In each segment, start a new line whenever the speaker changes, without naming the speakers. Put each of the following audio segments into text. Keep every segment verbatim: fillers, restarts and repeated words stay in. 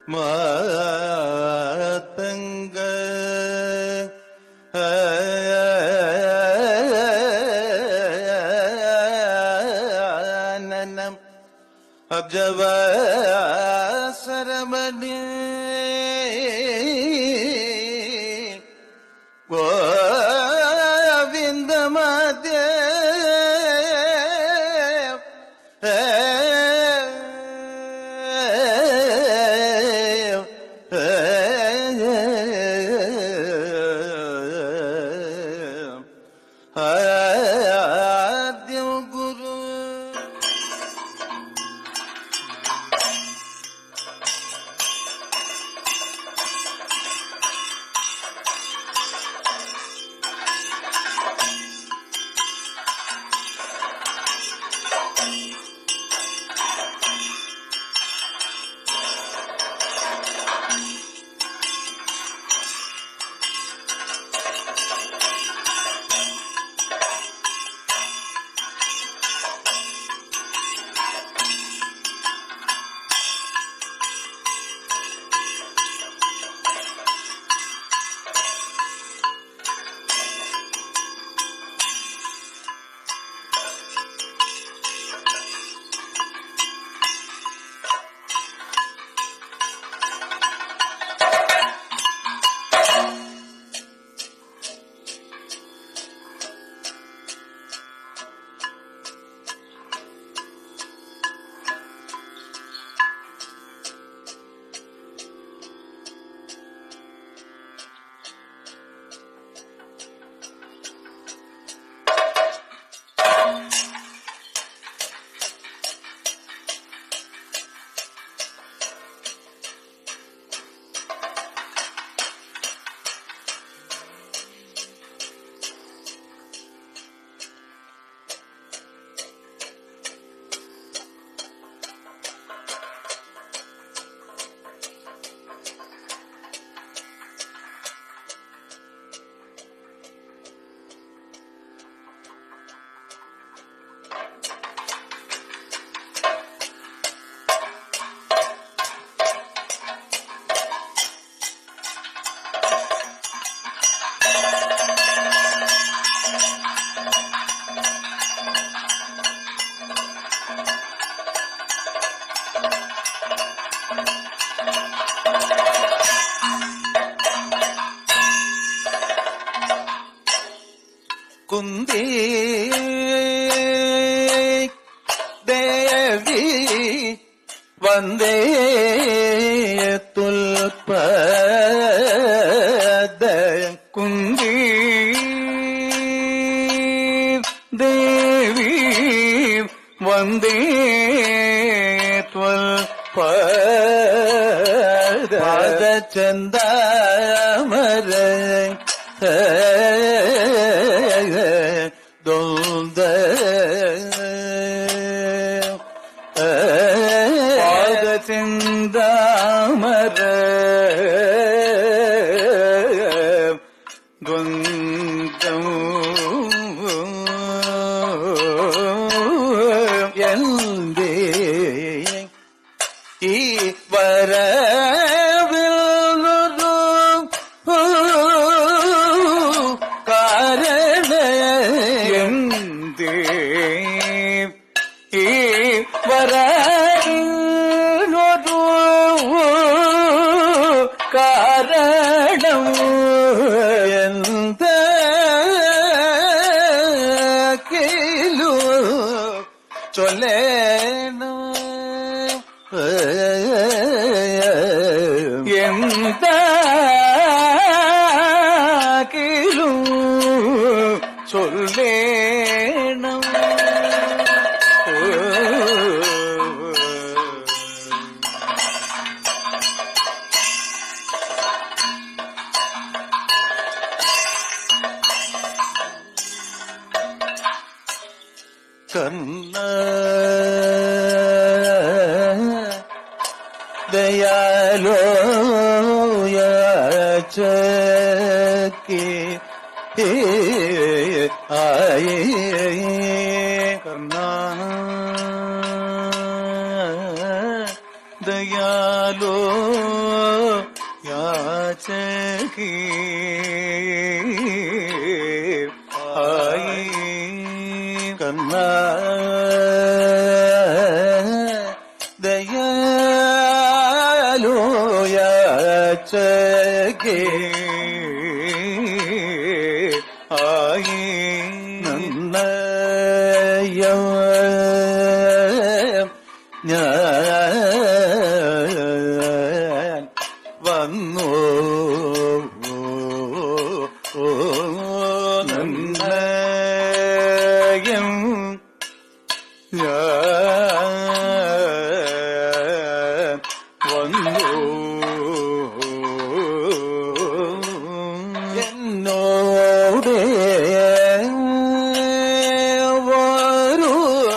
மாதங்க நனம் அப்ஜவ சரமணி கோவிந்த மதே குந்தி தேவி வந்தே துல்பத குந்தி தேவி வந்தே துல்பத சந்தாமர தொந்த பாத சிந்தாமர குந்தம் எந்தே வர காரணம் எந்த கீழு சொல்லேனோ எந்த கீழு சொல்லேனோ கண்ண தயாலோ யாச்சகி ஆயே கண்ணா दयालो ജാനകി ആയി കർണ ദയാലോയാചകേ ആയി നന്നയ ഞാൻ വന്നു നന്നയം ഞാൻ വന്നു എന്നോട് വരൂ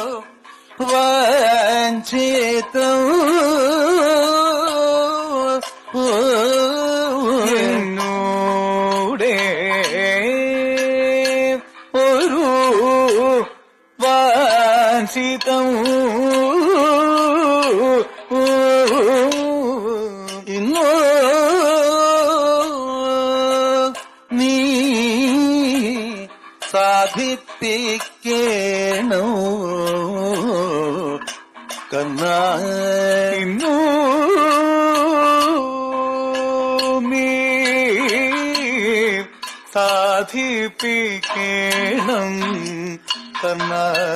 വഞ്ചിതം എന്നോടെ ഒരു വാഞ്ചിതം ഇന്നോ നീ സാധിപ്പിക്കണോ കർണ ഇന്നോ നീ സാധിപ്പിക്കണം കർണ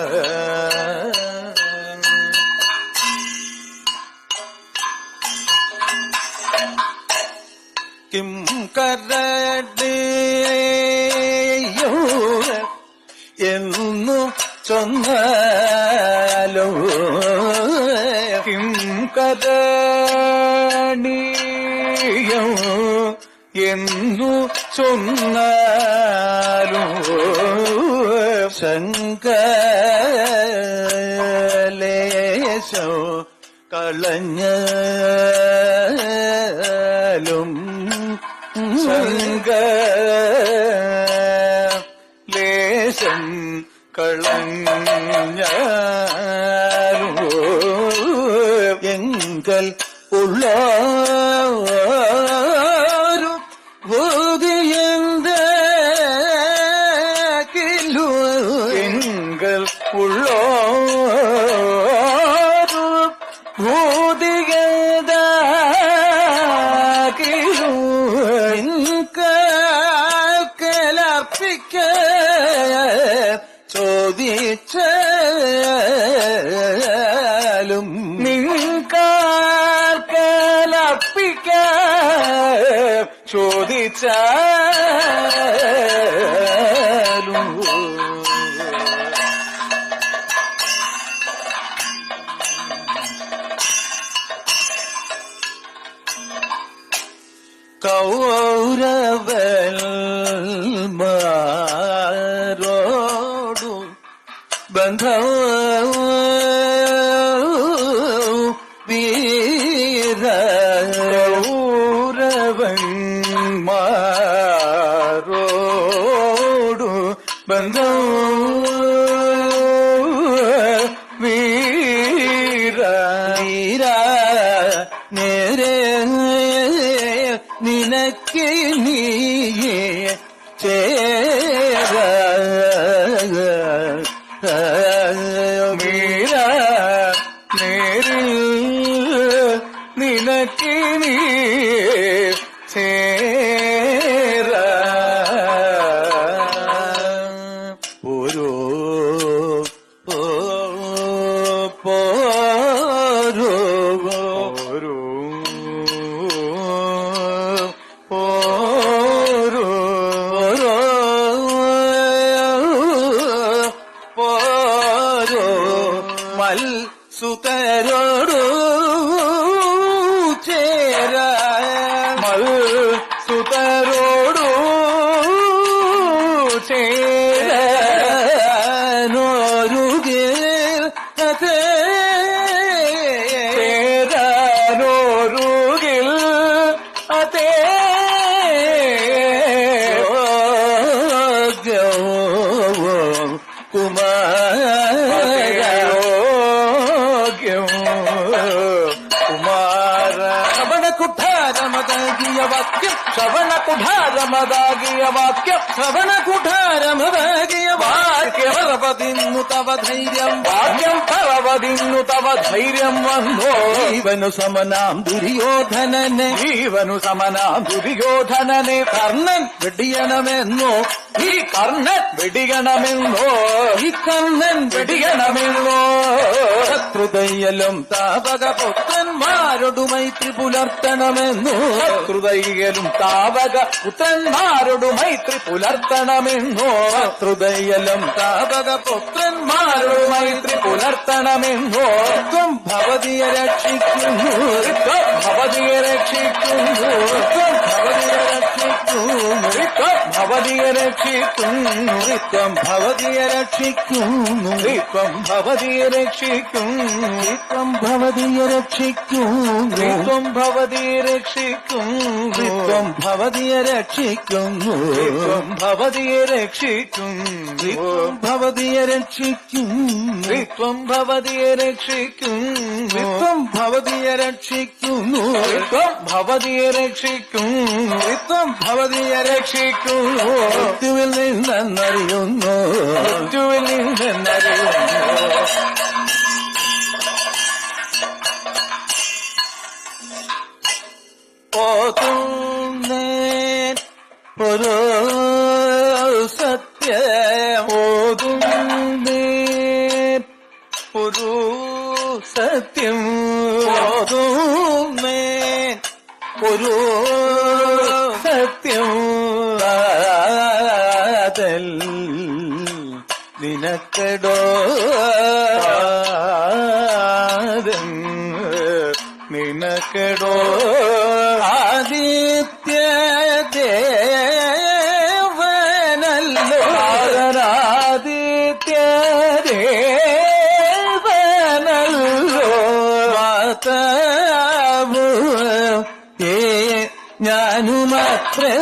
കിം കരടേയോ എന്നു ചൊന്നാലോ കിം കരണിയോ എന്നു ചൊന്നാലോ ശങ്കലേശോ കളഞ്ഞാലും ശങ്കലേശം കളഞ്ഞാലും എങ്കൽ ഉള്ളാരും ഭൂതിയെന്തു എങ്കൽ ഉള്ളാരും ഭൂതിയെന്തു കലർപ്പിക്ക ചോദിച്ചാലും നിങ്ങൾക്കലർപ്പിക്ക ചോദിച്ചാലും കൗരവന്മാരോടു ബന്ധം വീര കൗരവന്മാരോടു ബന്ധം വീര വീര നേരെ നിനക്ക് നീയേ ചേര മീര നേരിൽ നിനക്ക് നീ ചേര ഓരോ പോരോ ഓരോ ഓരോ പോരോ മൽ സുതരോടു ചേര മൽ സുതരോടു ചേര നോരുകേ ചേരാനോരുകിൽ അതേ കുമാര കുമാര രമണ കുട്ടാരമ ശ്രവണകുഠാരമതാകിയ വാക്യം ശ്രവണകുഠാരമതാകിയ വാക്യം ശ്രവണകുഠാരമതാകിയ വാക്യമറവതിന്നു തവ ധൈര്യം വാക്യം പറവതിന്നു തവ ധൈര്യം വന്നോ ജീവനു സമനാം ദുര്യോധനനെ ജീവനു സമനാം ദുര്യോധനനെ കർണൻ വെടിയണമെന്നോ ഈ കർണൻ വെടിയണമെന്നോ ഈ കർണൻ വെടിയണമെന്നോ ശത്രുതയ്യലും താപക പുത്രന്മാരോടു മൈത്രി പുലർത്തണമെന്നു ശത്രുതയ്യലും താപക പുത്രന്മാരോടു മൈത്രി പുലർത്തണമെന്നു ശത്രുതയ്യലും താപക പുത്രന്മാരോട് മൈത്രി പുലർത്തണമെന്നു ത്വം ഭവതിയെ രക്ഷിക്കുന്നു ത്വം ഭവതിയെ രക്ഷിക്കുന്നു ത്വം ഭവതിയെ രക്ഷിക്കുന്നു ത്വം ഭവതിയെ രക്ഷിക്കുന്നു ത്വം ഭവതിയെ രക്ഷിക്കുന്നു ത്വം ഭവതിയെ രക്ഷിക്കുന്നു ത്വം ഭവതിയെ രക്ഷിക്കുന്നു ത്വം ഭവതിയെ രക്ഷിക്കുന്നു ത്വം ഭവതിയെ രക്ഷിക്കുന്നു ത്വം ഭവതിയെ രക്ഷിക്കുന്നു ത്വം ഭവതിയെ രക്ഷിക്കുന്നു ത്വം ഭവതിയെ രക്ഷിക്കുന്നു ത്വം ഭവതിയെ രക്ഷിക്കുന്നു ത്വം ഭവതിയെ രക്ഷിക്കുന്നു ത്വം ഭവതിയെ രക്ഷിക്കുന്നു മൃത്യുവിൽ നിന്നറിയുന്നു മൃത്യുവിൽ നിന്നറിയുന്നു ഓതുന്നേൻ ഒരു സത്യം ഓതുന്നേൻ ഒരു സത്യം ഓതുന്നേൻ ഒരു സത്യം കാതൽ നിനക്കടോ നിനക്കടോ ആദിത്യ ദേവനല്ലോ ആദിത്യ ദേവനല്ലോ മാതാവ് ഏ ഞാനുമത്രേ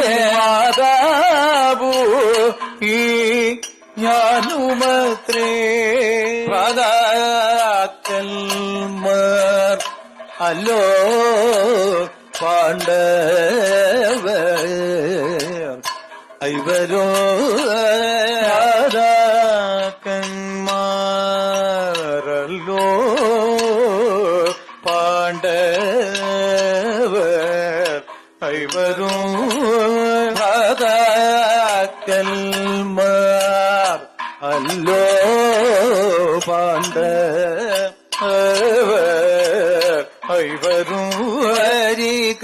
മാതാവു ഈ ഞാനുമത്രേ പാതാക്കന്മാർ അല്ലോ പാണ്ഡവർ ഐവരോ രാജാക്കന്മാരല്ലോ പാണ്ഡവർ ഐവരോ രാജാക്കന്മാർ അല്ലോ പാണ്ഡവർ ഐവരും വരിക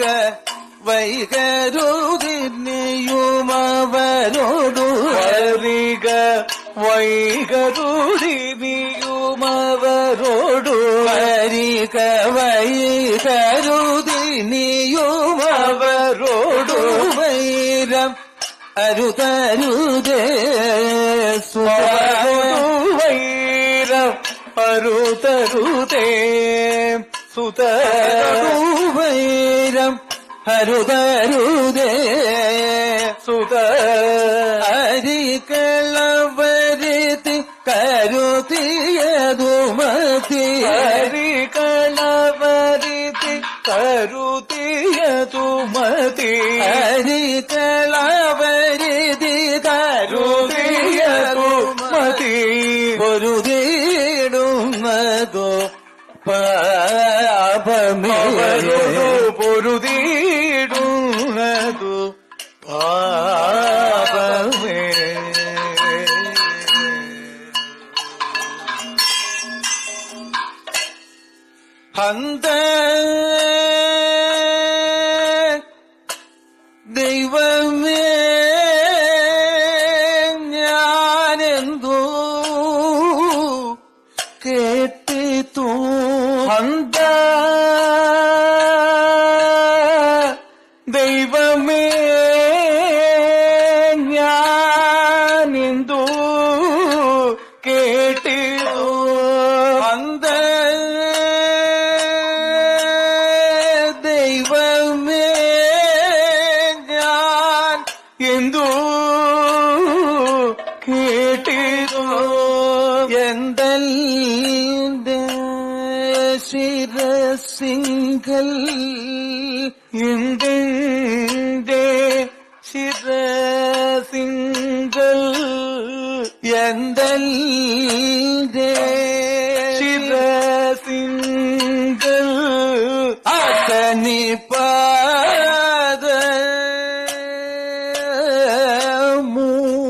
വൈകരുതിനിയുമവരോടു വരിക വൈകരുതിനിയുമവരോടു വരിക വൈകരുതിനിയുമവരോടു വൈരം അരുതരുതേ വൈരം അരുതരുതേ സുതവൈരം ഹരുതരുതേ സുത അരികളവരുതി കരുതിയതുമതി അരികളവരുതി കരുതിയതുമതി അരികളവരുതി കരുതിയതുമതി പൊരുതിടുന്നതോ പാപമേതു പൊരുതിടുന്നതു പാപമേ ഹന്ത ദൈവമേ ഞാനെന്തോ കേട്ടിത്തു ഹന്ത ദൈവമേ ഞാനെന്തോ കേട്ടിത്തു ഹന്ത ദൈവമേ ഞാൻ എന്തോ കേട്ടിത്തു എന്തൽ ശിരസിംഗൽ എന്തിന്റെ ശിരസിങ്കൽ എന്തൽന്റെ ശിരസിങ്കൽ അസനിപാദമു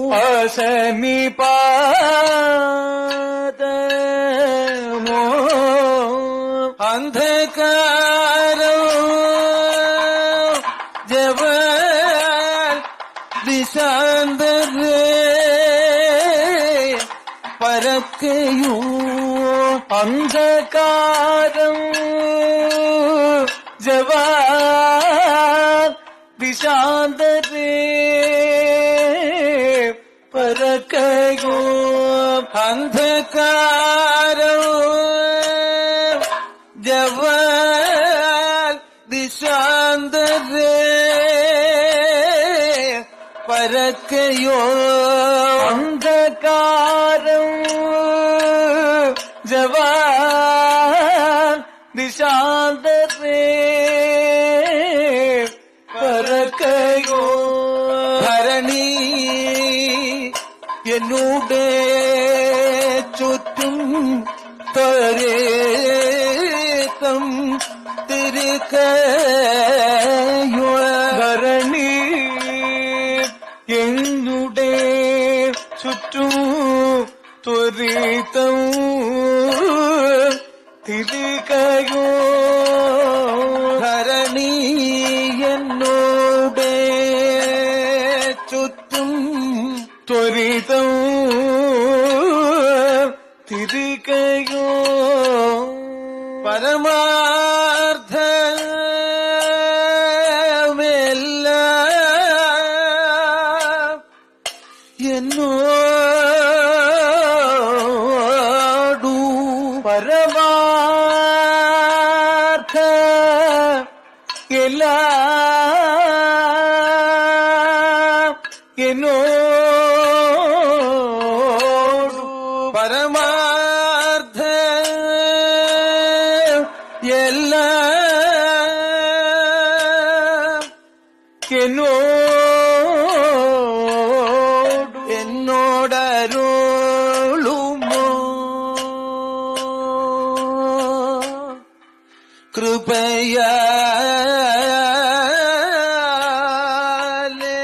അസനിപാദമോ അന്ധകാരം ജവൽ ദിശാന്തരേ പരക്കയോ അന്ധകാരം ജവാൻ ദിശാന്തരേ പരക്കയോ അന്ധകാരം ജവാൻ ദിശാന്തരേ പരക്കയോ അന്ധകാരം ജവാൻ ദിശാന്തരേ പരക്കയോ ഭരണി എന്നൂടെ ചുറ്റും തരേതം തിരുക്കയോ ഭരണി എന്നുടെ ചുറ്റും ത്വരിതം തിരികയോ ഭരണി എന്നോടെ ചുറ്റും ത്വരിതം തിരികയോ പരമാർത്ഥമെല്ലാം എന്നോടു പരമാർത്ഥ എല്ലാം എന്നോടു പരമാർത്ഥ എല്ലാം എന്നോടു എന്നോടരുളുമോ കൃപയാലേ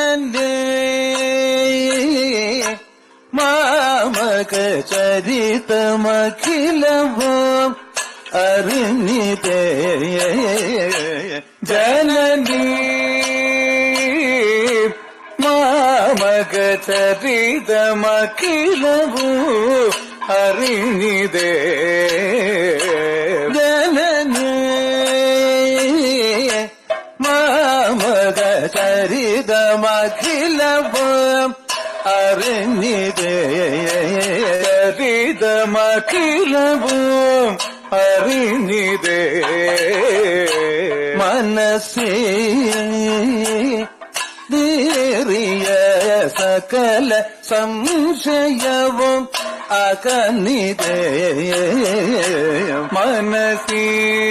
ജനനേ മാമക ചരിതമഖിലവും അറിഞ്ഞിതേ ജനനീ മാമക ചരിതമഖിലവും അറിഞ്ഞിതേ ജനനീ മാമക ചരിതമഖിലവും അറിഞ്ഞിതേ ചരിതമഖിലവും അറിഞ്ഞിതേ മനസ്സേ േറിയ സകല സംശയവും അകന്നിതേ മനസ്സേ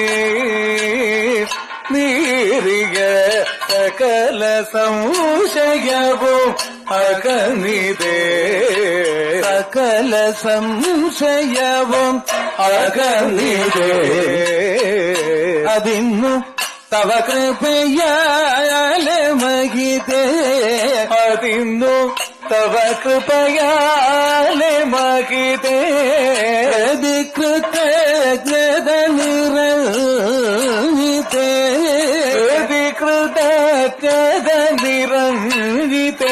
നീറിയ സകല സംശയവും അകന്നിതേ സകല സംശയവും അകന്നിതേ അതിന്നു തവ കൃപയാലെ മഹിതേ അതിന്നു തവ കൃപയാലെ മഹിതേ കൃതജ്ഞത നിറഞ്ഞിതേ കൃതജ്ഞത നിറഞ്ഞിതേ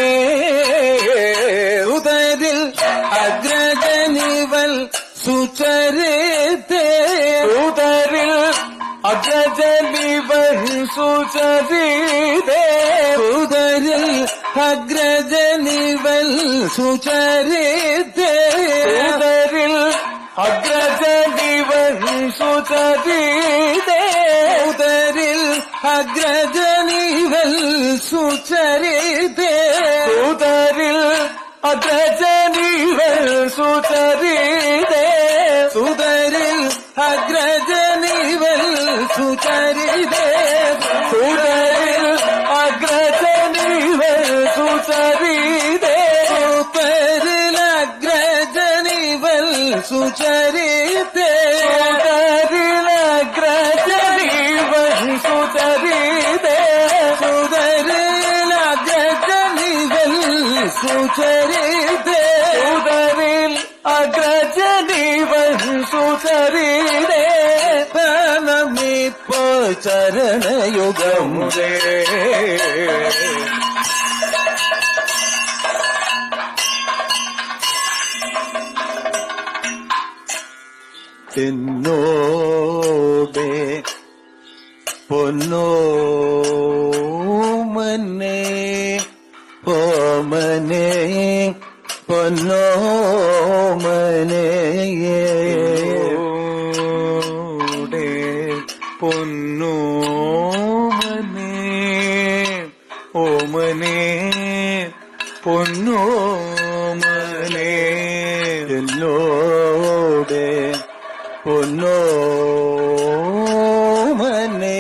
ഉദരിൽ അഗ്രജനിവൽ സുചരിതേ ഉദരിൽ അഗ്രജനിവൽ സുചരിതേ ഉദരിൽ അഗ്രജനിവൽ സുചരിതേ ഉദരിൽ അഗ്രജനിവൽ സുചരിതേ ഉദരിൽ അഗ്രജനിവൽ സുചരിതേ ഉദരിൽ അഗ്രജനിവൽ സുചരിതേ സുദരിൽ അഗ്രജനിവൽ സുചരിതേ സുദരിൽ അഗ്രജനിവൽ സുചരിതേ സുദരിൽ അഗ്രജനിവൽ സുചരിതേ സുദരിൽ അഗ്രജനിവൽ സുചരിതേ സുദരിൽ അഗ്രജനിവൽ സുചരിതേ സുദരിൽ അഗ്രജനിവൽ സുചരിതേ നമിപ്പോ ചരണയുഗമുദേ എന്നോടേ പൊന്നോമനെ ഓമനെ പൊന്നോമനെ പൊന്നോമനെ ഓമനെ പൊന്നോമനെ എന്നോടേ പൊന്നോമനെ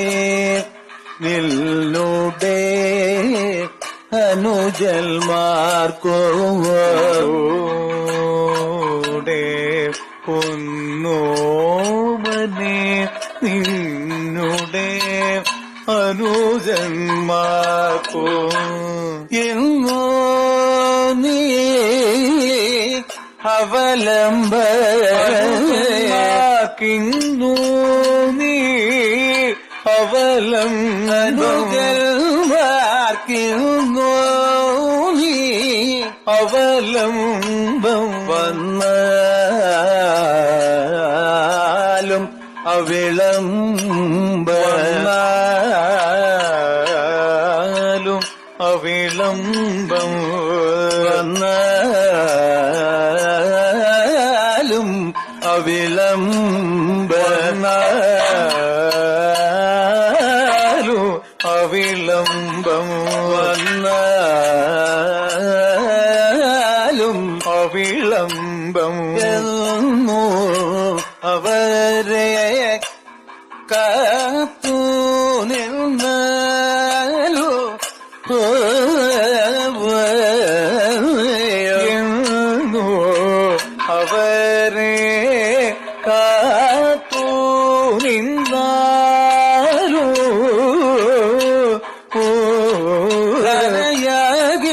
നിന്നോടേ അനുജന്മാർക്കോടെ പൊന്നോമനെ നിന്നുടെ അനുജന്മാർക്കോ എങ്ങോ നീ അവലംബിന്നു നീ അവലംബിന്നു നീ അവലംബം വന്നാലും അവിളംബനാലും അവിളംബം വന്നാലും അവിളംബനാലും അവിളംബം വന്നാലും അവിളംബം എന്നോ അവരെ കാത്തു നിന്നാലോ എന്നോ അവരെ കാത്തു നിന്നാലോ യാഗ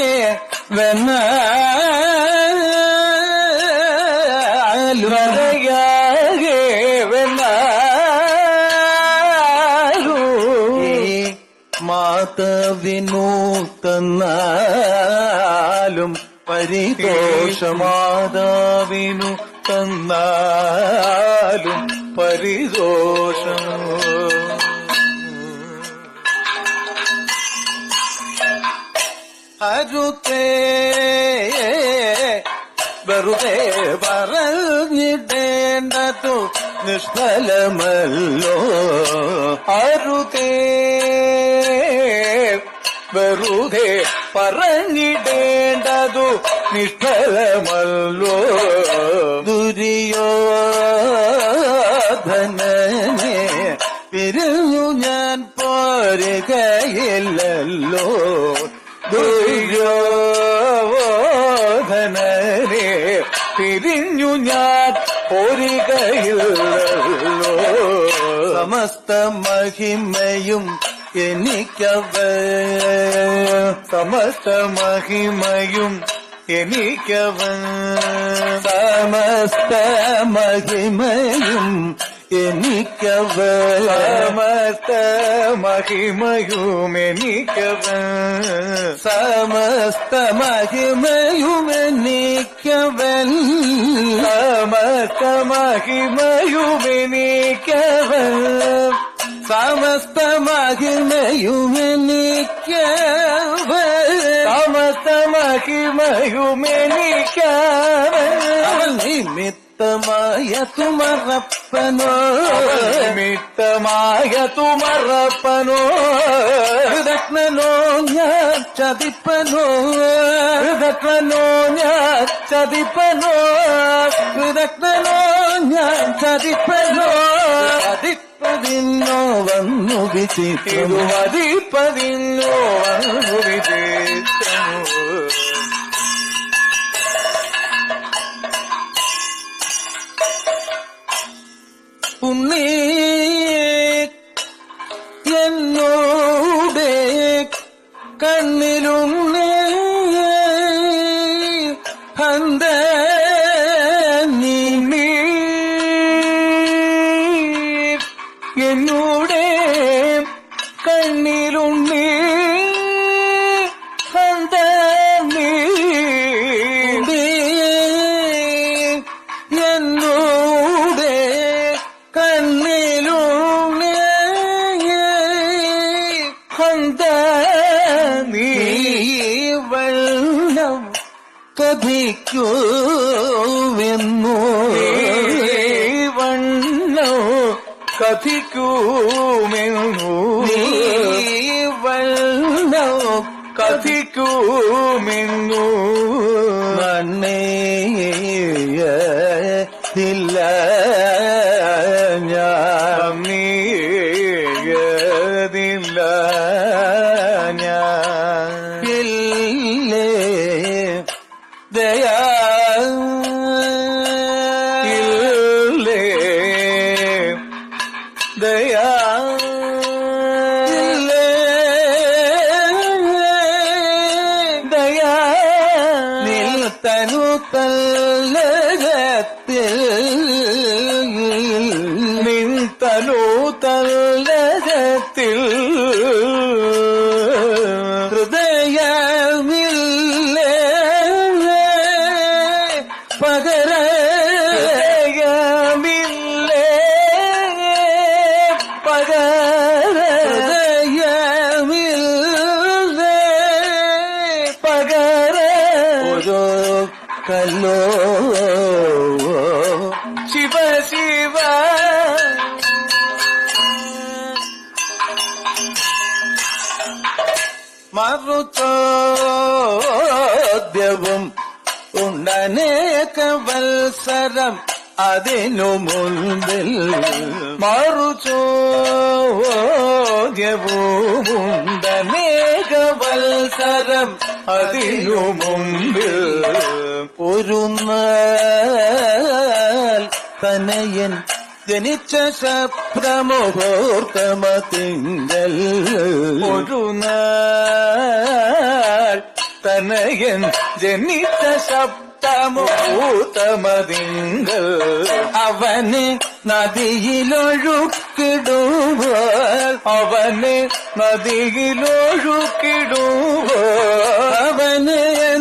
കരയാകെ
മാതവിനു തന്നാലും പരിതോഷം
മാതാവിനു തന്നാലും പരിതോഷം
അരുതേ വെറുതെ പറഞ്ഞിടേണ്ടതു നിഷ്ഫലമല്ലോ
അരുതേ വെറുതെ പറഞ്ഞിടേണ്ടതു നിഷ്ഫലമല്ലോ
ദുര്യോധനനെ പിരിഞ്ഞു ഞാൻ പോരുകയില്ലല്ലോ
ദുര്യോധനനെ പിരിഞ്ഞു ഞാൻ പോരുകയില്ലല്ലോ
സമസ്ത മഹിമയും എനിക്കവ
സമസ്ത മഹിമയും എനിക്കവൻ
സമസ്ത മഹിമയും എനിക്കവ
സമസ്ത മഹിമയും എനിക്കവൻ
സമസ്ത മഹിമയും എനിക്കവൻ
സമസ്ത മഹിമയും എനിക്കവൻ
സമസ്ത മഹിമയും എനിക്കവൻ
സമസ്ത മഹിമയും എനിക്കവൻ
നിമിത്തമായ തുമറപ്പനോ
നിമിത്തമായ തുമറപ്പനോ
ഹൃദഗ്നോ ഞാൻ ചതിപ്പനോ
ഹൃദഗ്നോ ഞാൻ ചതിപ്പനോ
ഹൃദഗ്നോ ഞാൻ ചതിപ്പനോ അതിപ്പതിന്നോ വന്നു വിചിത്രം
അതിപ്പതിന്നോ വന്നു വിചിത്രമോ
ഉണ്ണീ എന്നോടെ കണ്ണിലുണ്ണേ ഹന്ത
നീ എന്നോടെ കണ്ണിലുണ്ണീ ഹന്ത നീ
എന്നോടെ കണ്ണിലുണ്ണേ
ഹന്ത നീ
വെള്ളം കഥിക്കുവെന്നോ
വണ്ണോ കഥിക്കുമെന്നു
വെള്ളോ
കഥിക്കുമെന്നു
നന്നേയില്ല ഞാൻ
നീയതില്ല ഞാൻ
ഇല്ലേ ദയാ
ഇല്ലേ ദയാ
ഇല്ലേ
ദയാ
നിൽത്തനു തല്ലകത്തിൽ
നിന്തനു തല്ലകത്തിൽ
ഹൃദയമില്ലേ പകര
ഹൃദയമില്ലേ പകര
ഹൃദയമില്ലേ
പകര
ഓരോ കല്ലോ
ശിവ ശിവ
മറുചോദ്യവും ഉണ്ടനേക വത്സരം അതിനു മുൻപിൽ
മറുചോദ്യവുമുണ്ടനേക വത്സരം അതിനു മുമ്പിൽ
ഒരു നാൾ തനയൻ ജനിച്ച ശബ്ദമുഹൂർത്തമതിങ്കൽ
ഒരു നാൾ തനയൻ ജനിച്ച ശബ്ദ കൂട്ടമതിങ്കൽ
അവനെ നദിയിലൊഴുക്കിടുമ്പോൾ
അവനെ നദിയിലൊഴുക്കിടുമ്പോൾ
അവനെ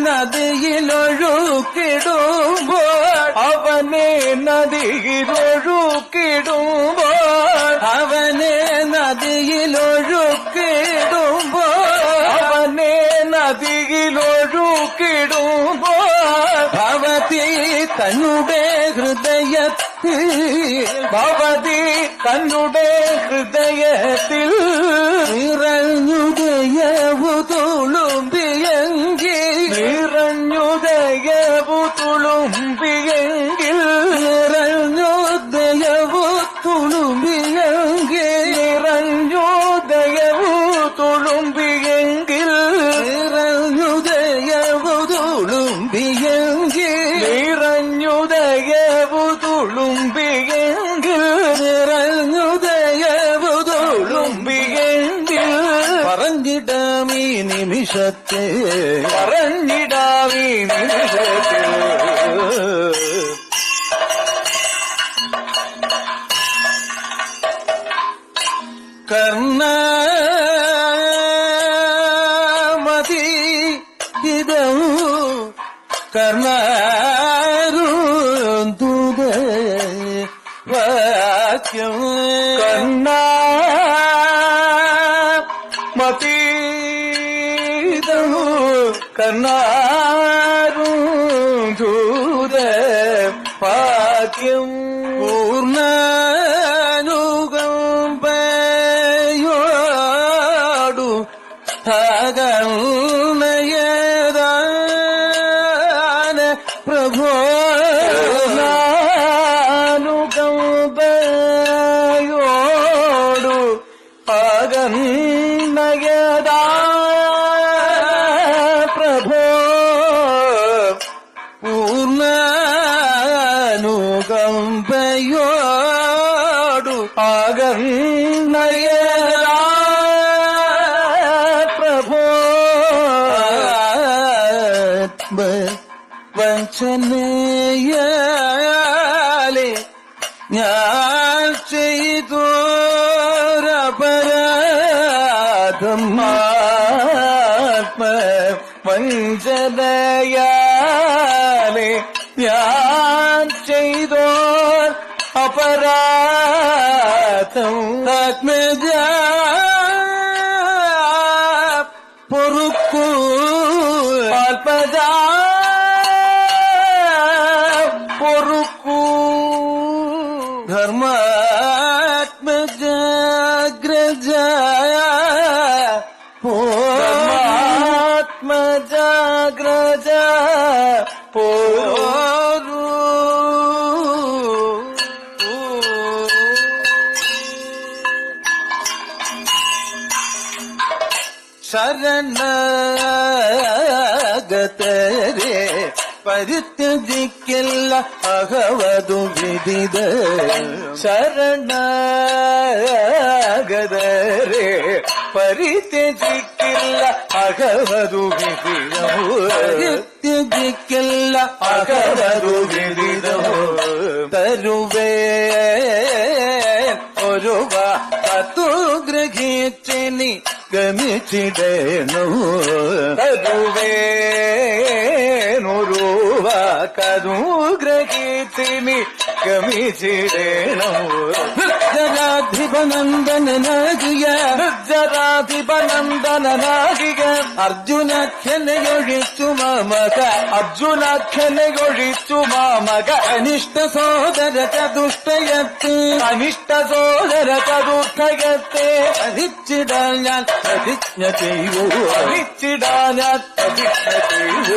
നദിയിലൊഴുക്കിടുമ്പോൾ
അവനെ നദിയിലൊഴുക്കിടുമ്പോൾ
അവനെ നദിയിലൊഴുക്കിടുമ്പോൾ
അവനെ നദിയിലൊഴുക്കിടുമ്പോൾ
ഭവതി തന്നുടെ ഹൃദയത്തിൽ
ഭവതി തന്നുടെ ഹൃദയത്തിൽ
നിറഞ്ഞുദയവു തുളുമ്പിയെങ്കിൽ
നിറഞ്ഞുദയവു തുളുമ്പിയെങ്കിൽ
നിറഞ്ഞുദയവു തുളുമ്പിയെങ്കിൽ
നിറഞ്ഞുദയവു തുളുമ്പിയെങ്കിൽ
നിറഞ്ഞുദയവു തുളുമ്പിയെങ്കിൽ
നിറഞ്ഞുദയവു തുളുമ്പിയെങ്കിൽ
നിറഞ്ഞുദയവു
തുളുമ്പിയെങ്കിൽ
പറഞ്ഞിടാം ഈ നിമിഷത്തെ
പറഞ്ഞിടാവീ നിമിഷത്തിൽ
കർണമതി ഇതവും കർണാരുന്തുത വാക്യം
കർണ മതീതമു കർണാരുധൂത വാക്യം
പൂർണ്ണനുകമ്പയോടു അകർണയദാന പ്രഭോ
നാനുകമ്പയോടു അകന്നയദാ പ്രഭോ
പൂർണ്ണനുകമ്പയോടു
അകന്നയദാ പ്രഭോ
ആത്മ വഞ്ചനയാലെ ഞാൻ ചെയ്തോരപരാധം
ആത്മ വഞ്ചനയാലെ ഞാൻ ചെയ്തോ അപരാധം
ആത്മജ പൊറുക്കൂ
ആത്മജ പൊറുക്കൂ
ധർമാത്മജാഗ്രജ
ആത്മജാഗ്രജ പോരു
ശരണാഗതരെ പരിത്യജിക്കില്ല അഹവതു വിദിത
ശരണാഗതരെ പരിത്യജിക്കില്ല അകവതു വിദിതമോ
പരിത്യജിക്കില്ല
അകവതു വിദിതമോ
തരുവേ ഒരു വാത്തു ഗ്രഹിച്ചിനി ഗമിച്ചിടേണു
തരുവേനൊരുവ കതു ഗ്രഹിച്ചിനി ഗമിച്ചിടേണോ
ജരാധിപനന്ദനാകിയ
ജരാധിപനന്ദനാകിക
അർജുനാഖ്യനയൊഴിച്ചു മമക
അർജുനാഖ്യനയൊഴിച്ചു മാമക
അനിഷ്ട സോദര ചതുഷ്ടയത്ത്
അനിഷ്ട സോദര ചതുർത്ഥയത്തെ
അധിച്ചിടാൻ ഞാൻ പ്രതിജ്ഞ ചെയ്യൂ
അടിച്ചിടാൻ പ്രതിജ്ഞ ചെയ്യൂ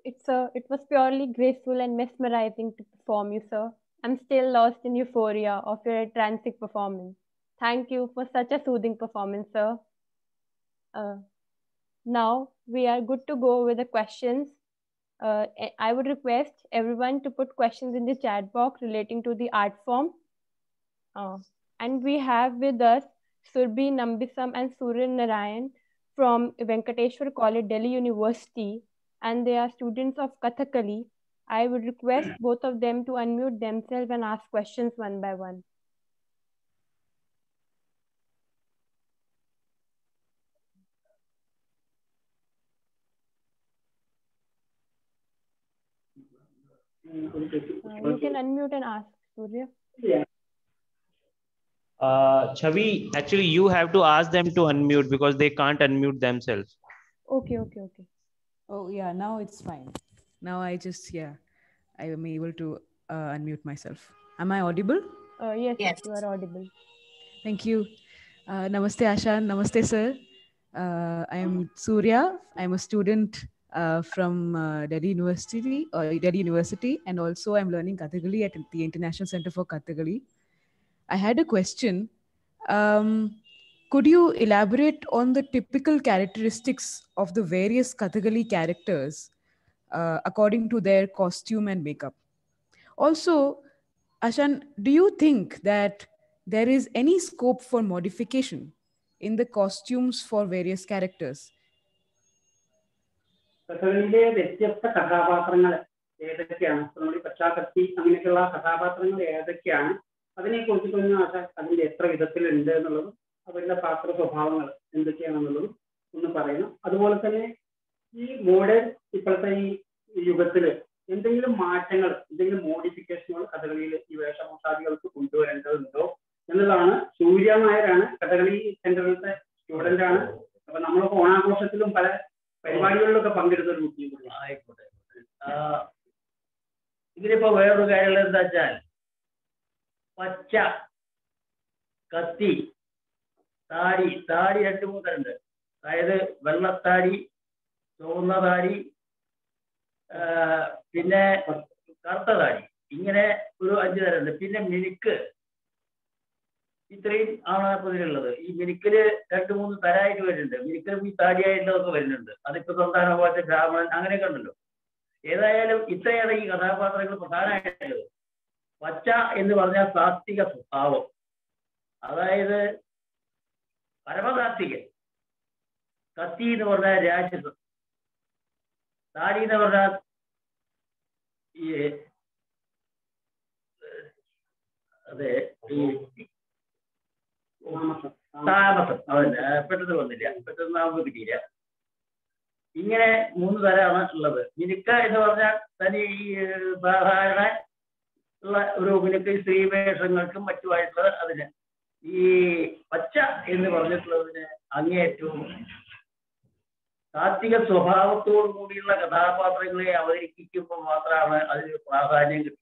It's a, it was purely graceful and mesmerizing to perform you, sir. I'm still lost in euphoria of your transic performance. Thank you for such a soothing performance, sir. Uh, Now we are good to go with the questions. Uh, I I would request everyone to put questions in the chat box relating to the art form. Uh, and we have with us Surbhi Nambisam and Surya Narayan from Venkateshwar College, Delhi University, and they are students of Kathakali. I would request both of them to unmute themselves and ask questions one by one. Uh, you can unmute and ask, Surya.
Yeah.
Uh, Chavi, actually, you have to ask them to unmute because they can't unmute themselves.
Okay, okay, okay.
Oh, yeah, now it's fine. Now I just, yeah, I am able to uh, unmute myself. Am I audible?
Uh, yes, yes, you are audible.
Thank you. Uh, namaste, Ashan. Namaste, sir. Uh, I am Surya. I'm a student uh, from uh, Delhi University, or Delhi University, and also I'm learning Kathakali at the International Center for Kathakali. I had a question. Um, could you elaborate on the typical characteristics of the various Kathakali characters uh, according to their costume and makeup? Also, Ashan, do you think that there is any scope for modification in the costumes for various characters?
കഥകളിയിലെ വ്യത്യസ്ത കഥാപാത്രങ്ങൾ ഏതൊക്കെയാണ്, നമ്മുടെ പശ്ചാത്തലത്തിൽ അങ്ങനെയൊക്കെയുള്ള കഥാപാത്രങ്ങൾ ഏതൊക്കെയാണ്, അതിനെ കുറിച്ചിട്ടൊന്നും ആശ അതിന്റെ എത്ര വിധത്തിലുണ്ട് എന്നുള്ളതും അവരുടെ പാത്ര സ്വഭാവങ്ങൾ എന്തൊക്കെയാണെന്നുള്ളതും ഒന്ന് പറയണം. അതുപോലെ തന്നെ ഈ മോഡേൺ ഇപ്പോഴത്തെ ഈ യുഗത്തില് എന്തെങ്കിലും മാറ്റങ്ങൾ, എന്തെങ്കിലും മോഡിഫിക്കേഷനുകൾ കഥകളിയിൽ ഈ വേഷഭൂഷാദികൾക്ക് കൊണ്ടുവരേണ്ടതുണ്ടോ എന്നുള്ളതാണ്. സൂര്യ നായരാണ് കഥകളി സെന്ററിലത്തെ സ്റ്റുഡന്റ് ആണ്. അപ്പൊ നമ്മൾ ഓണാഘോഷത്തിലും പല പരിപാടികളിലൊക്കെ പങ്കെടുത്ത ഒരു കുട്ടിയും കൂടി.
ആയിക്കോട്ടെ. ഇതിലിപ്പോ വേറൊരു കാര്യമുള്ളത് എന്താ വെച്ചാൽ, പച്ച, കത്തി, താടി, താടി രണ്ട് മൂന്ന് തരണ്ട്. അതായത് വെള്ളത്താടി, ചുവന്ന താടി, പിന്നെ കറുത്ത താടി, ഇങ്ങനെ ഒരു അഞ്ചു തരണ്ട്. പിന്നെ മിനുക്ക്, ഇത്രയും ആണ് ഇപ്പൊ ഇതിലുള്ളത്. ഈ മിനുക്കില് രണ്ട് മൂന്ന് തരായിട്ട് വരുന്നുണ്ട്. മിനുക്കിലും ഈ താടിയായിട്ടുള്ളതൊക്കെ വരുന്നുണ്ട്. അതിപ്പോ സന്താനവാച്ച, ബ്രാഹ്മണൻ, അങ്ങനെയൊക്കെ ഉണ്ടല്ലോ. ഏതായാലും ഇത്രയാണ് ഈ കഥാപാത്രങ്ങൾ പ്രധാനമായിട്ടുള്ളത്. പച്ച എന്ന് പറഞ്ഞാൽ സാത്വിക സ്വഭാവം, അതായത് പരമസാത്വികൻ. കത്തി എന്ന് പറഞ്ഞാൽ രാജസം. താടി എന്ന് പറഞ്ഞാൽ ഈ അതെ ഈ താമസം. അതല്ല, പെട്ടെന്ന് വന്നില്ല, പെട്ടെന്ന് നമുക്ക് കിട്ടിയില്ല. ഇങ്ങനെ മൂന്ന് തരമാണ് ഉള്ളത്. മിനുക്ക എന്ന് പറഞ്ഞാൽ തനി ഈ സാധാരണ ഉള്ള ഒരു മിനുക്ക്, സ്ത്രീവേഷങ്ങൾക്കും മറ്റുമായിട്ടുള്ളത്. അതിന് ഈ പച്ച എന്ന് പറഞ്ഞിട്ടുള്ളതിന് അങ്ങേയറ്റവും സാത്വിക സ്വഭാവത്തോടു കൂടിയുള്ള കഥാപാത്രങ്ങളെ അവതരിപ്പിക്കുമ്പോൾ മാത്രമാണ് അതിന് പ്രാധാന്യം കിട്ടുന്നത്.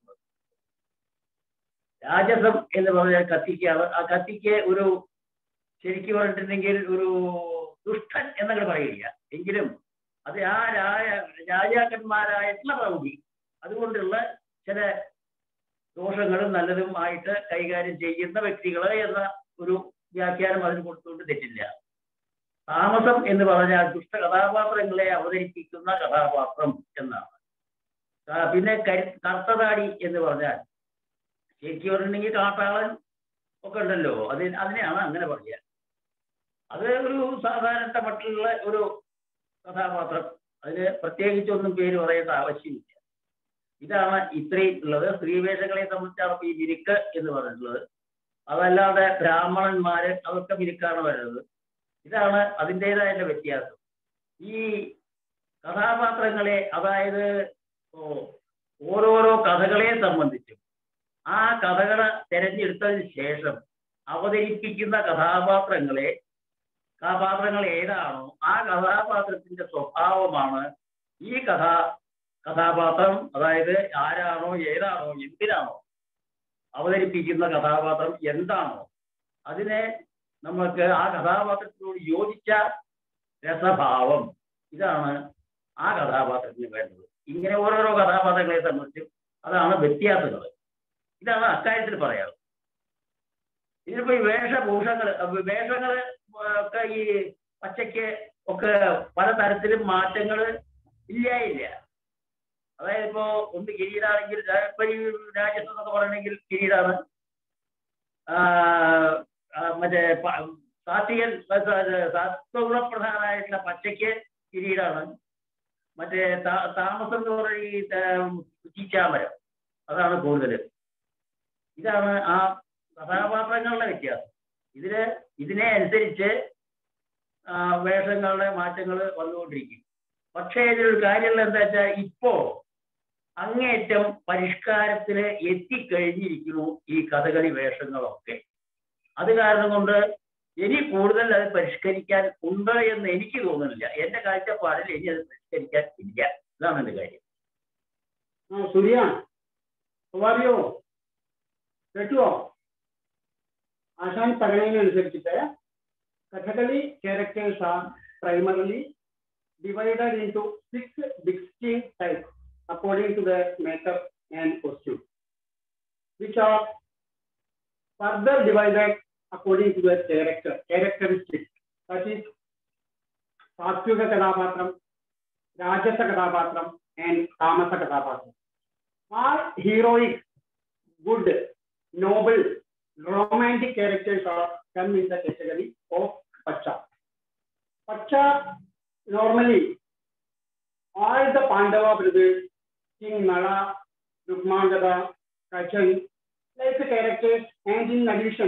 രാജസം എന്ന് പറഞ്ഞാൽ കത്തിക്കാണ്. ആ കത്തിക്ക് ഒരു ശരിക്കും പറഞ്ഞിട്ടുണ്ടെങ്കിൽ ഒരു ദുഷ്ടൻ എന്നങ്ങനെ പറയുകയില്ല, എങ്കിലും അത് ആ രാജ രാജാക്കന്മാരായിട്ടുള്ള പ്രൗഢി, അതുകൊണ്ടുള്ള ചില ദോഷങ്ങളും നല്ലതും ആയിട്ട് കൈകാര്യം ചെയ്യുന്ന വ്യക്തികള് എന്ന ഒരു വ്യാഖ്യാനം അതിന് കൊടുത്തുകൊണ്ട് തെറ്റില്ല. താമസം എന്ന് പറഞ്ഞാൽ ദുഷ്ട കഥാപാത്രങ്ങളെ അവതരിപ്പിക്കുന്ന കഥാപാത്രം എന്നാണ്. പിന്നെ കരു കറുത്തതാടി എന്ന് പറഞ്ഞാൽ ശരിക്കും പറഞ്ഞിട്ടുണ്ടെങ്കിൽ കാട്ടാളൻ ഒക്കെ ഉണ്ടല്ലോ, അതിന് അതിനെയാണ് അങ്ങനെ പറയുക. അത് ഒരു സാധാരണ മറ്റുള്ള ഒരു കഥാപാത്രം, അതിന് പ്രത്യേകിച്ചൊന്നും പേര് പറയേണ്ട ആവശ്യമില്ല. ഇതാണ് ഇത്രയും ഉള്ളത്. സ്ത്രീവേഷങ്ങളെ സംബന്ധിച്ചാണ് ഈ മിനുക്ക് എന്ന് പറഞ്ഞിട്ടുള്ളത്. അതല്ലാതെ ബ്രാഹ്മണന്മാര് അതൊക്കെ മിനുക്കാണ് വരുന്നത്. ഇതാണ് അതിൻ്റെതായിട്ടുള്ള വ്യത്യാസം. ഈ കഥാപാത്രങ്ങളെ, അതായത് ഓരോരോ കഥകളെ സംബന്ധിച്ചും ആ കഥകളെ തെരഞ്ഞെടുത്തതിന് ശേഷം അവതരിപ്പിക്കുന്ന കഥാപാത്രങ്ങളെ കഥാപാത്രങ്ങൾ ഏതാണോ ആ കഥാപാത്രത്തിന്റെ സ്വഭാവമാണ് ഈ കഥാ കഥാപാത്രം അതായത് ആരാണോ ഏതാണോ എന്തിനാണോ അവതരിപ്പിക്കുന്ന കഥാപാത്രം എന്താണോ അതിനെ നമുക്ക് ആ കഥാപാത്രത്തിനോട് യോജിച്ച രസഭാവം, ഇതാണ് ആ കഥാപാത്രത്തിന് വേണ്ടത്. ഇങ്ങനെ ഓരോരോ കഥാപാത്രങ്ങളെ സംബന്ധിച്ചും അതാണ് വ്യത്യാസങ്ങൾ. ഇതാണ് അക്കാര്യത്തിൽ പറയാറ്. ഇതിനിപ്പോ ഈ വേഷഭൂഷങ്ങൾ വേഷങ്ങൾ ഒക്കെ ഈ പച്ചയ്ക്ക് ഒക്കെ പലതരത്തിലും മാറ്റങ്ങൾ ഇല്ലായില്ല. അതായത് ഇപ്പോ ഒന്ന് കിരീടാണെങ്കിൽ ഇപ്പൊ ഈ രാജസ്വം എന്നൊക്കെ പറയണമെങ്കിൽ കിരീടാണ്. മറ്റേ സാത്വികൻ സത്വഗുണപ്രധാനായിട്ടുള്ള പച്ചയ്ക്ക് കിരീടാണ്. മറ്റേ താമസം എന്ന് പറയുന്ന ഈ ചീച്ചാമരം അതാണ് കൂടുതൽ. ഇതാണ് ആ കഥാപാത്രങ്ങളുടെ വ്യത്യാസം. ഇതിന് ഇതിനെ അനുസരിച്ച് വേഷങ്ങളുടെ മാറ്റങ്ങൾ വന്നുകൊണ്ടിരിക്കും. പക്ഷേ ഇതിലൊരു കാര്യമുള്ള എന്താ വെച്ചാൽ ഇപ്പോ അങ്ങേറ്റം പരിഷ്കാരത്തിന് എത്തിക്കഴിഞ്ഞിരിക്കുന്നു ഈ കഥകളി വേഷങ്ങളൊക്കെ. അത് കാരണം കൊണ്ട് ഇനി കൂടുതൽ അത് പരിഷ്കരിക്കാൻ ഉണ്ട് എന്ന് എനിക്ക് തോന്നുന്നില്ല. എന്റെ കാഴ്ചപ്പാടിൽ ഇനി അത് പരിഷ്കരിക്കാൻ ഇല്ല. ഇതാണ് എന്റെ കാര്യം.
സൂര്യ അറിയോ കേട്ടുവോ? ആശാൻ പറയുന്നതിനനുസരിച്ചിട്ട് Kathakali characters are primarily divided into six distinct types according to their makeup and costume, which are further divided according to their character, characteristics. That is, Satvika Kadapatram, Rajasa Kadapatram, and Tamasa Kadapatram. All heroic, good, noble, romantic characters are come in the category of Pacha. Pacha, normally, all the Pandava brothers, King Nala, Rukmangada, Kachan, like the characters, and in addition,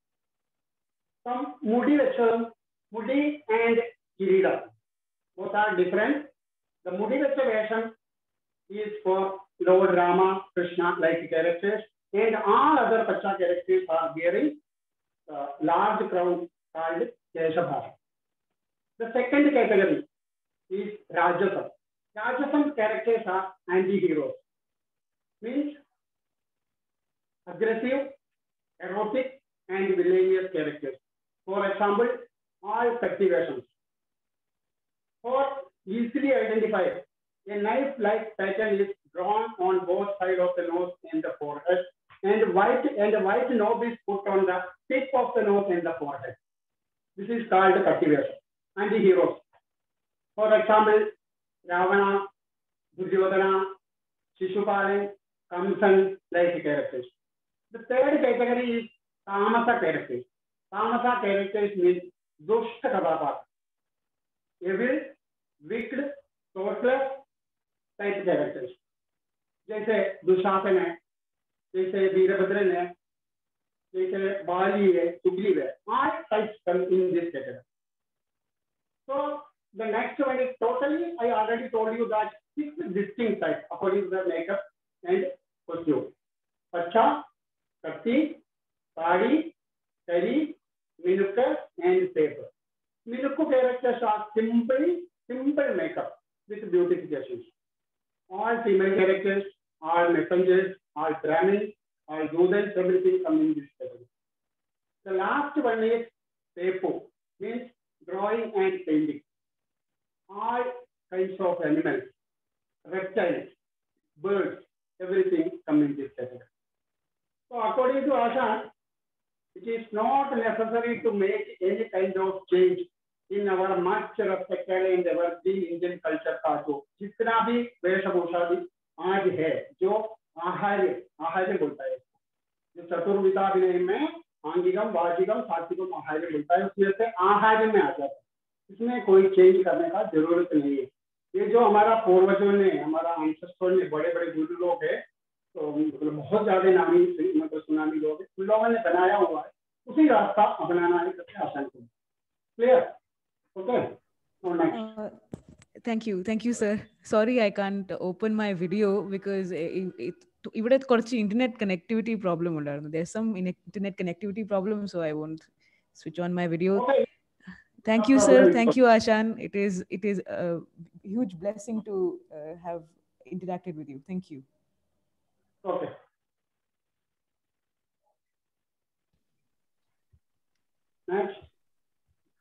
some Mudi Vacham, Mudi and Kirida. Both are different. The Mudi Vacham is for Lord Rama, Krishna, like characters, and all other Pacha characters are wearing uh, large crown called Keshabhara. The second category is Rajasam. Rajasam characters are anti-heroes, means aggressive, erotic, and villainous characters. For example, all cultivations. For easily identified, a knife-like pattern is drawn on both sides of the nose and the forehead, and white and a white knob is put on the tip of the nose and the forehead. This is called cultivation. Anti-heroes. For example, Ravana, Duryodhana, Shishupala, Kamsan, like characters. The third category is Tamasa characters. Tamasa characters means Dushta Kadapatra. Evil, wicked, thoughtless type characters. जैसे दुशासन है, जैसे वीरभद्रन है, जैसे बाली है, सुग्रीव है, all types come in this category. So the next one is totally, I already told you that six distinct types according to the makeup and costume. Pacha, Katti, Padi, Kari, Minukka, and Paper. Minukku characters are simple, simple makeup with beautifications. All female characters, all messengers, all Brahmins, all Judans, everything come in this category. The last one is Pepo, means drawing and painting. All kinds of animals, reptiles, birds, everything come in this category. So according to Ashan, it is not necessary to make any kind of change in our much respected and evergreen Indian culture का जो जितना भी वेशभूषा भी आज है, जो आहार्य आहार्य बोलता है, जो चतुर्विधा विनय में आंगिकम, वाचिकम, सात्विकम आहार्य बोलता है, उसमें से आहार्य में आ जाता है. इसमें कोई चेंज करने का जरूरत नहीं है. ये जो हमारा पूर्वजों ने, हमारा एंसेस्टर ने, बड़े बड़े गुरु लोग हैं, तो मतलब बहुत ज्यादा नामी मतलब सुनामी लोग हैं, उन लोगों ने बनाया हुआ है, उसी रास्ता अपनाना है सबसे आसान. Clear? Okay. Oh, next.
Uh, thank you, thank you, sir. Sorry, I can't open my video because it, it, ഇവിടെ കുറച്ച് internet connectivity problem ഉണ്ടായിരുന്നു. There's some internet connectivity problem, so I won't switch on my video.
Okay.
Thank you, sir. Thank you, Ashan. It is it is a huge blessing to uh, have interacted with you. Thank you.
Okay. Next.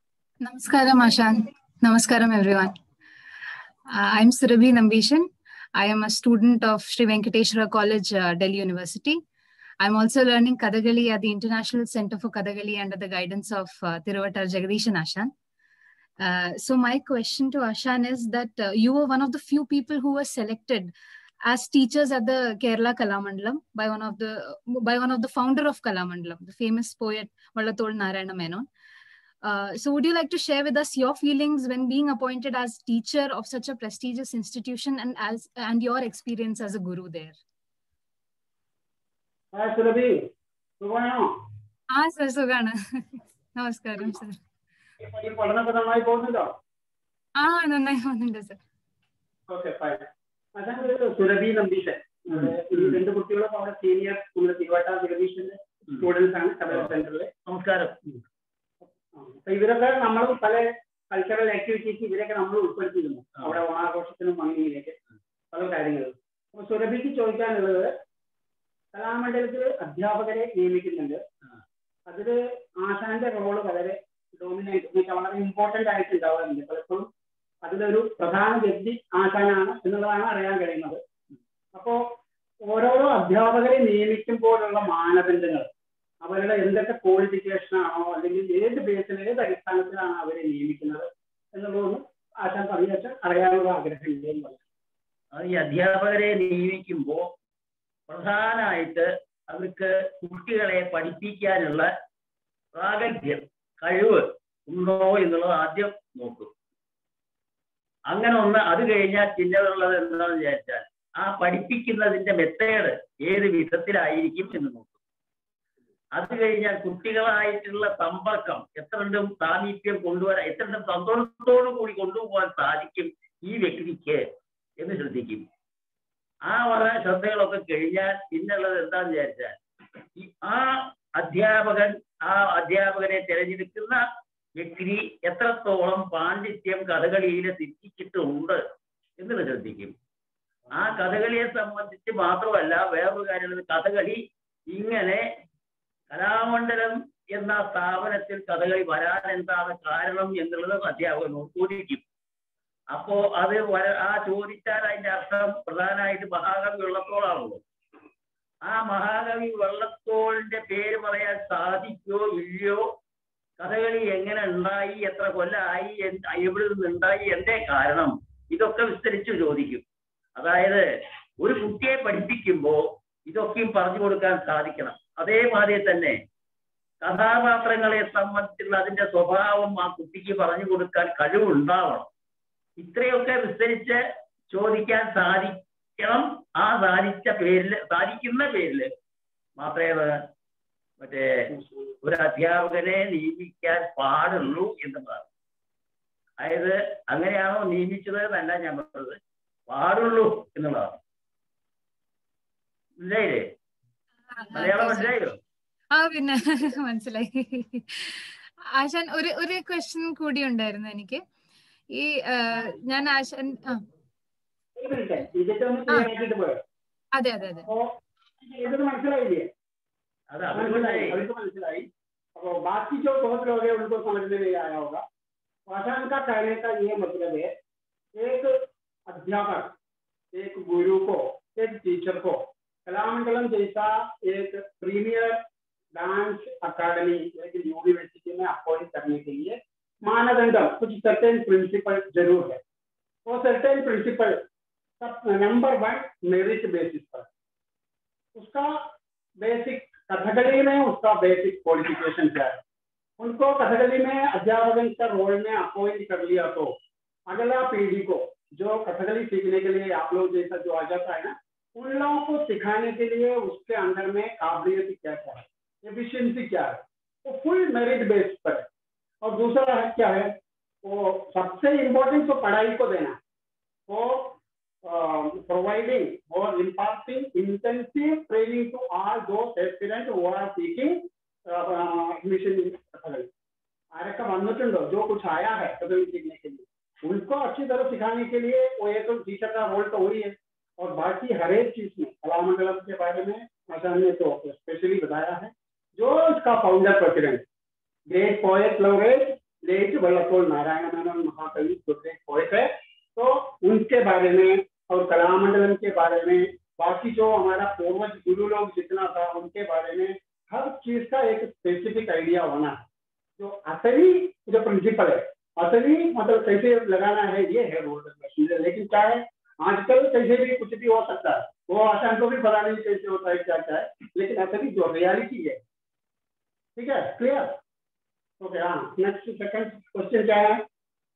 Namaskaram, Ashan. Namaskaram, everyone. Uh, I'm Surabhi Nambishan. I am a student of Sri Venkateshwara College, uh, Delhi University. I'm also learning Kathakali at the International Center for Kathakali under the guidance of uh, Thiruvattar Jagadishan Ashan. Uh, so my question to Ashan is that uh, you were one of the few people who were selected as teachers at the Kerala Kalamandalam by one of the by one of the founder of Kalamandalam, the famous poet Vallathol Narayana Menon. Uh, so would you like to share with us your feelings when being appointed as teacher of such a prestigious institution and as and your experience as a guru there?
Hi, Surabhi. Sugano.
Ah, sir, Sugana. Namaskaram, sir. Ah, nannai ponundu, sir.
Okay, fine. Asan Surabhi Nambishan. Rendu kuttiകളും അവിടെ senior നമ്മുടെ Thiruvattar ജഗദീശന്റെ students ആണ് കഥകളി സെന്ററിലെ. നമസ്കാരം. അപ്പൊ ഇവരൊക്കെ നമ്മൾ പല cultural activities ഇവരൊക്കെ നമ്മൾ ഉൾപ്പെടുത്തിയിരുന്നു അവിടെ ഓണാഘോഷത്തിനും മങ്ങിയിലേക്ക് പല കാര്യങ്ങളും. അപ്പൊ സുരഭിക്ക് ചോദിക്കാനുള്ളത് കലാമണ്ഡലത്തിൽ അധ്യാപകരെ നിയമിക്കുന്നുണ്ട്. അതില് ആശാന്റെ റോള് വളരെ ഡോമിനേറ്റ് എന്ന് വെച്ചാൽ വളരെ ഇമ്പോർട്ടന്റ് ആയിട്ട് ഉണ്ടാവാറുണ്ട്. പലപ്പോഴും അതിലൊരു പ്രധാന വ്യക്തി ആശാനാണ് എന്നുള്ളതാണ് അറിയാൻ കഴിയുന്നത്. അപ്പോ ഓരോരോ അധ്യാപകരെ നിയമിക്കുമ്പോഴുള്ള മാനദണ്ഡങ്ങൾ അവരുടെ എന്തൊക്കെ ക്വാളിഫിക്കേഷൻ ആണോ അല്ലെങ്കിൽ ഏത് ബേസിൽ ഏത് അടിസ്ഥാനത്തിലാണ് അവരെ നിയമിക്കുന്നത് എന്നുള്ളതൊന്നും ആശാൻ പറഞ്ഞു വെച്ചാൽ അറിയാനുള്ള ആഗ്രഹമില്ല.
അത് ഈ അധ്യാപകരെ നിയമിക്കുമ്പോൾ പ്രധാനമായിട്ട് അവർക്ക് കുട്ടികളെ പഠിപ്പിക്കാനുള്ള പ്രാഗൽഭ്യം കഴിവ് ഉണ്ടോ എന്നുള്ളത് ആദ്യം നോക്കും. അങ്ങനെ ഒന്ന് അത് കഴിഞ്ഞാൽ പിന്നെയുള്ളത് എന്താണെന്ന് വിചാരിച്ചാൽ ആ പഠിപ്പിക്കുന്നതിന്റെ മെത്തേഡ് ഏത് വിധത്തിലായിരിക്കും എന്ന് നോക്കും. അത് കഴിഞ്ഞാൽ കുട്ടികളായിട്ടുള്ള സമ്പർക്കം എത്രണ്ടും സാമീപ്യം കൊണ്ടുവരാൻ എത്രണ്ടും സന്തോഷത്തോടു കൂടി കൊണ്ടുപോകാൻ സാധിക്കും ഈ വ്യക്തിക്ക് എന്ന് ശ്രദ്ധിക്കും. ആ വക ശ്രദ്ധകളൊക്കെ കഴിഞ്ഞാൽ പിന്നുള്ളത് എന്താന്ന് വിചാരിച്ചാൽ ഈ ആ അധ്യാപകൻ ആ അധ്യാപകനെ തിരഞ്ഞെടുക്കുന്ന വ്യക്തി എത്രത്തോളം പാണ്ഡിത്യം കഥകളിയിൽ സിദ്ധിച്ചിട്ടുണ്ട് എന്നുള്ളത് ശ്രദ്ധിക്കും. ആ കഥകളിയെ സംബന്ധിച്ച് മാത്രമല്ല വേറൊരു കാര്യമുള്ളത്, കഥകളി ഇങ്ങനെ കലാമണ്ഡലം എന്ന സ്ഥാപനത്തിൽ കഥകളി വരാൻ എന്താണ് കാരണം എന്നുള്ളത് അധ്യാപകനോട് ചോദിക്കും. അപ്പോ അത് വര ആ ചോദിച്ചാൽ അതിന്റെ അർത്ഥം പ്രധാനമായിട്ട് മഹാകവി വള്ളത്തോളാണല്ലോ. ആ മഹാകവി വള്ളത്തോളിന്റെ പേര് പറയാൻ സാധിക്കോ ഇല്ലയോ, കഥകളി എങ്ങനെ ഉണ്ടായി, എത്ര കൊല്ലമായി, എവിടെ നിന്നുണ്ടായി, എന്തേ കാരണം, ഇതൊക്കെ വിസ്തരിച്ച് ചോദിക്കും. അതായത് ഒരു കുട്ടിയെ പഠിപ്പിക്കുമ്പോൾ ഇതൊക്കെയും പറഞ്ഞു കൊടുക്കാൻ സാധിക്കണം. അതേമാതിരി തന്നെ കഥാപാത്രങ്ങളെ സംബന്ധിച്ചുള്ള അതിന്റെ സ്വഭാവം ആ കുട്ടിക്ക് പറഞ്ഞു കൊടുക്കാൻ കഴിവുണ്ടാവണം. ഇത്രയൊക്കെ വിസ്തരിച്ച് ചോദിക്കാൻ സാധിക്കണം. ആ സാധിച്ച പേരിൽ സാധിക്കുന്ന പേരിൽ മാത്രമേ മറ്റേ ഒരു അധ്യാപകനെ നിയമിക്കാൻ പാടുള്ളൂ എന്നതാണ്. അതായത് അങ്ങനെയാണോ നിയമിച്ചത് എന്നല്ല ഞാൻ പറഞ്ഞത്, പാടുള്ളൂ എന്നുള്ളതാണ്. മനസ്സിലായില്ലേ? മലയാളം മനസ്സിലായോ?
ആ പിന്നെ മനസ്സിലായി. ആശാൻ ഒരു ഒരു ക്വസ്റ്റ്യൻ കൂടി ഉണ്ടായിരുന്നു എനിക്ക്. ഈ ഞാൻ ആശാൻ അതെ അതെ അതെ
മനസ്സിലായില്ലേ? അവർക്ക് മനസ്സിലായി. अപ്പൊ बाकी जो बहुत लोग हैं उनको समझ में नहीं आया होगा. आशान का कहने का ये मतलब है, एक अध्यापक एक गुरु को एक टीचर को कलामंडलम जैसा एक प्रीमियर डांस अकादमी एक यूनिवर्सिटी में अपॉइंट करने के लिए मानदंड कुछ सर्टेन प्रिंसिपल जरूर है. वो certain principle number one merit basis पर, उसका बेसिक कथकली में उसका बेसिक क्वालिफिकेशन क्या है. उनको कथकली में अध्यापक का रोल में अपॉइंट कर लिया तो अगला पीढ़ी को जो कथकली सीखने के लिए आप लोग जैसा जो आ जाता है ना, उन लोगों को सिखाने के लिए उसके अंदर में काबिलियत क्या क्या है, एफिशिएंसी क्या है, वो फुल मेरिट बेस पर है. और दूसरा है क्या है, वो सबसे इम्पोर्टेंट तो पढ़ाई को देना, वो providing or imparting intensive training to all those aspirants who are seeking uh, admission in Kathakali. Arka वन्नतुंडो जो कुछ आया है कथकली सीखने के लिए, उनको अच्छी तरह सिखाने के लिए वो एक तो टीचर का रोल तो वही है. और बाकी हर एक चीज में कलामंडलम के बारे में आचार्य ने तो स्पेशली बताया है. जो इसका founder president great poet laureate late Vallathol Narayana Menon महाकवि जो ग्रेट पोएट है, तो उनके बारे में और कलामंडलम के बारे में, बाकी जो हमारा पूर्वज गुरु लोग जितना था उनके बारे में हर चीज का एक स्पेसिफिक आइडिया होना है। जो असली जो प्रिंसिपल है, असली मतलब कैसे लगाना है, ये है रोल मशीन। लेकिन क्या है आजकल कैसे भी कुछ भी हो सकता है, वो आसान को भी पता नहीं कैसे होता है क्या क्या है, लेकिन असली जो रियलिटी है, ठीक है, क्लियर? ओके, हाँ, नेक्स्ट सेकंड क्वेश्चन क्या है?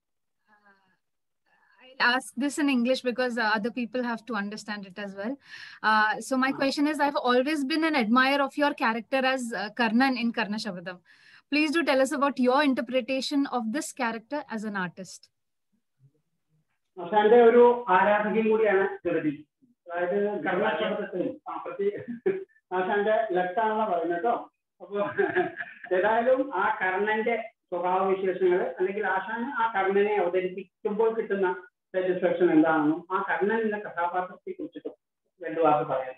Ask this in English because uh, other people have to understand it as well. Uh, so my question is, I've always been an admirer of your character as uh, Karnan in Karna Shabadam. Please do tell us about your interpretation of this character as an artist.
ആശാന്റെ ഒരു ആരാധകയും കൂടിയാണ് ചെറുതി. അതായത് കർണ ശബ്ദത്തിൽ ആശാന്റെ ലെഫ്റ്റാണെന്നാ പറയുന്നത് കേട്ടോ. അപ്പൊ ഏതായാലും ആ കർണന്റെ സ്വഭാവവിശേഷങ്ങൾ അല്ലെങ്കിൽ ആശാൻ ആ കർണനെ അവതരിപ്പിക്കുമ്പോൾ കിട്ടുന്ന സാറ്റിസ്ഫാക്ഷൻ എന്താണെന്നും ആ കർണൻ എന്ന കഥാപാത്രത്തെ കുറിച്ചിട്ടും രണ്ടു വാക്ക് പറയാം.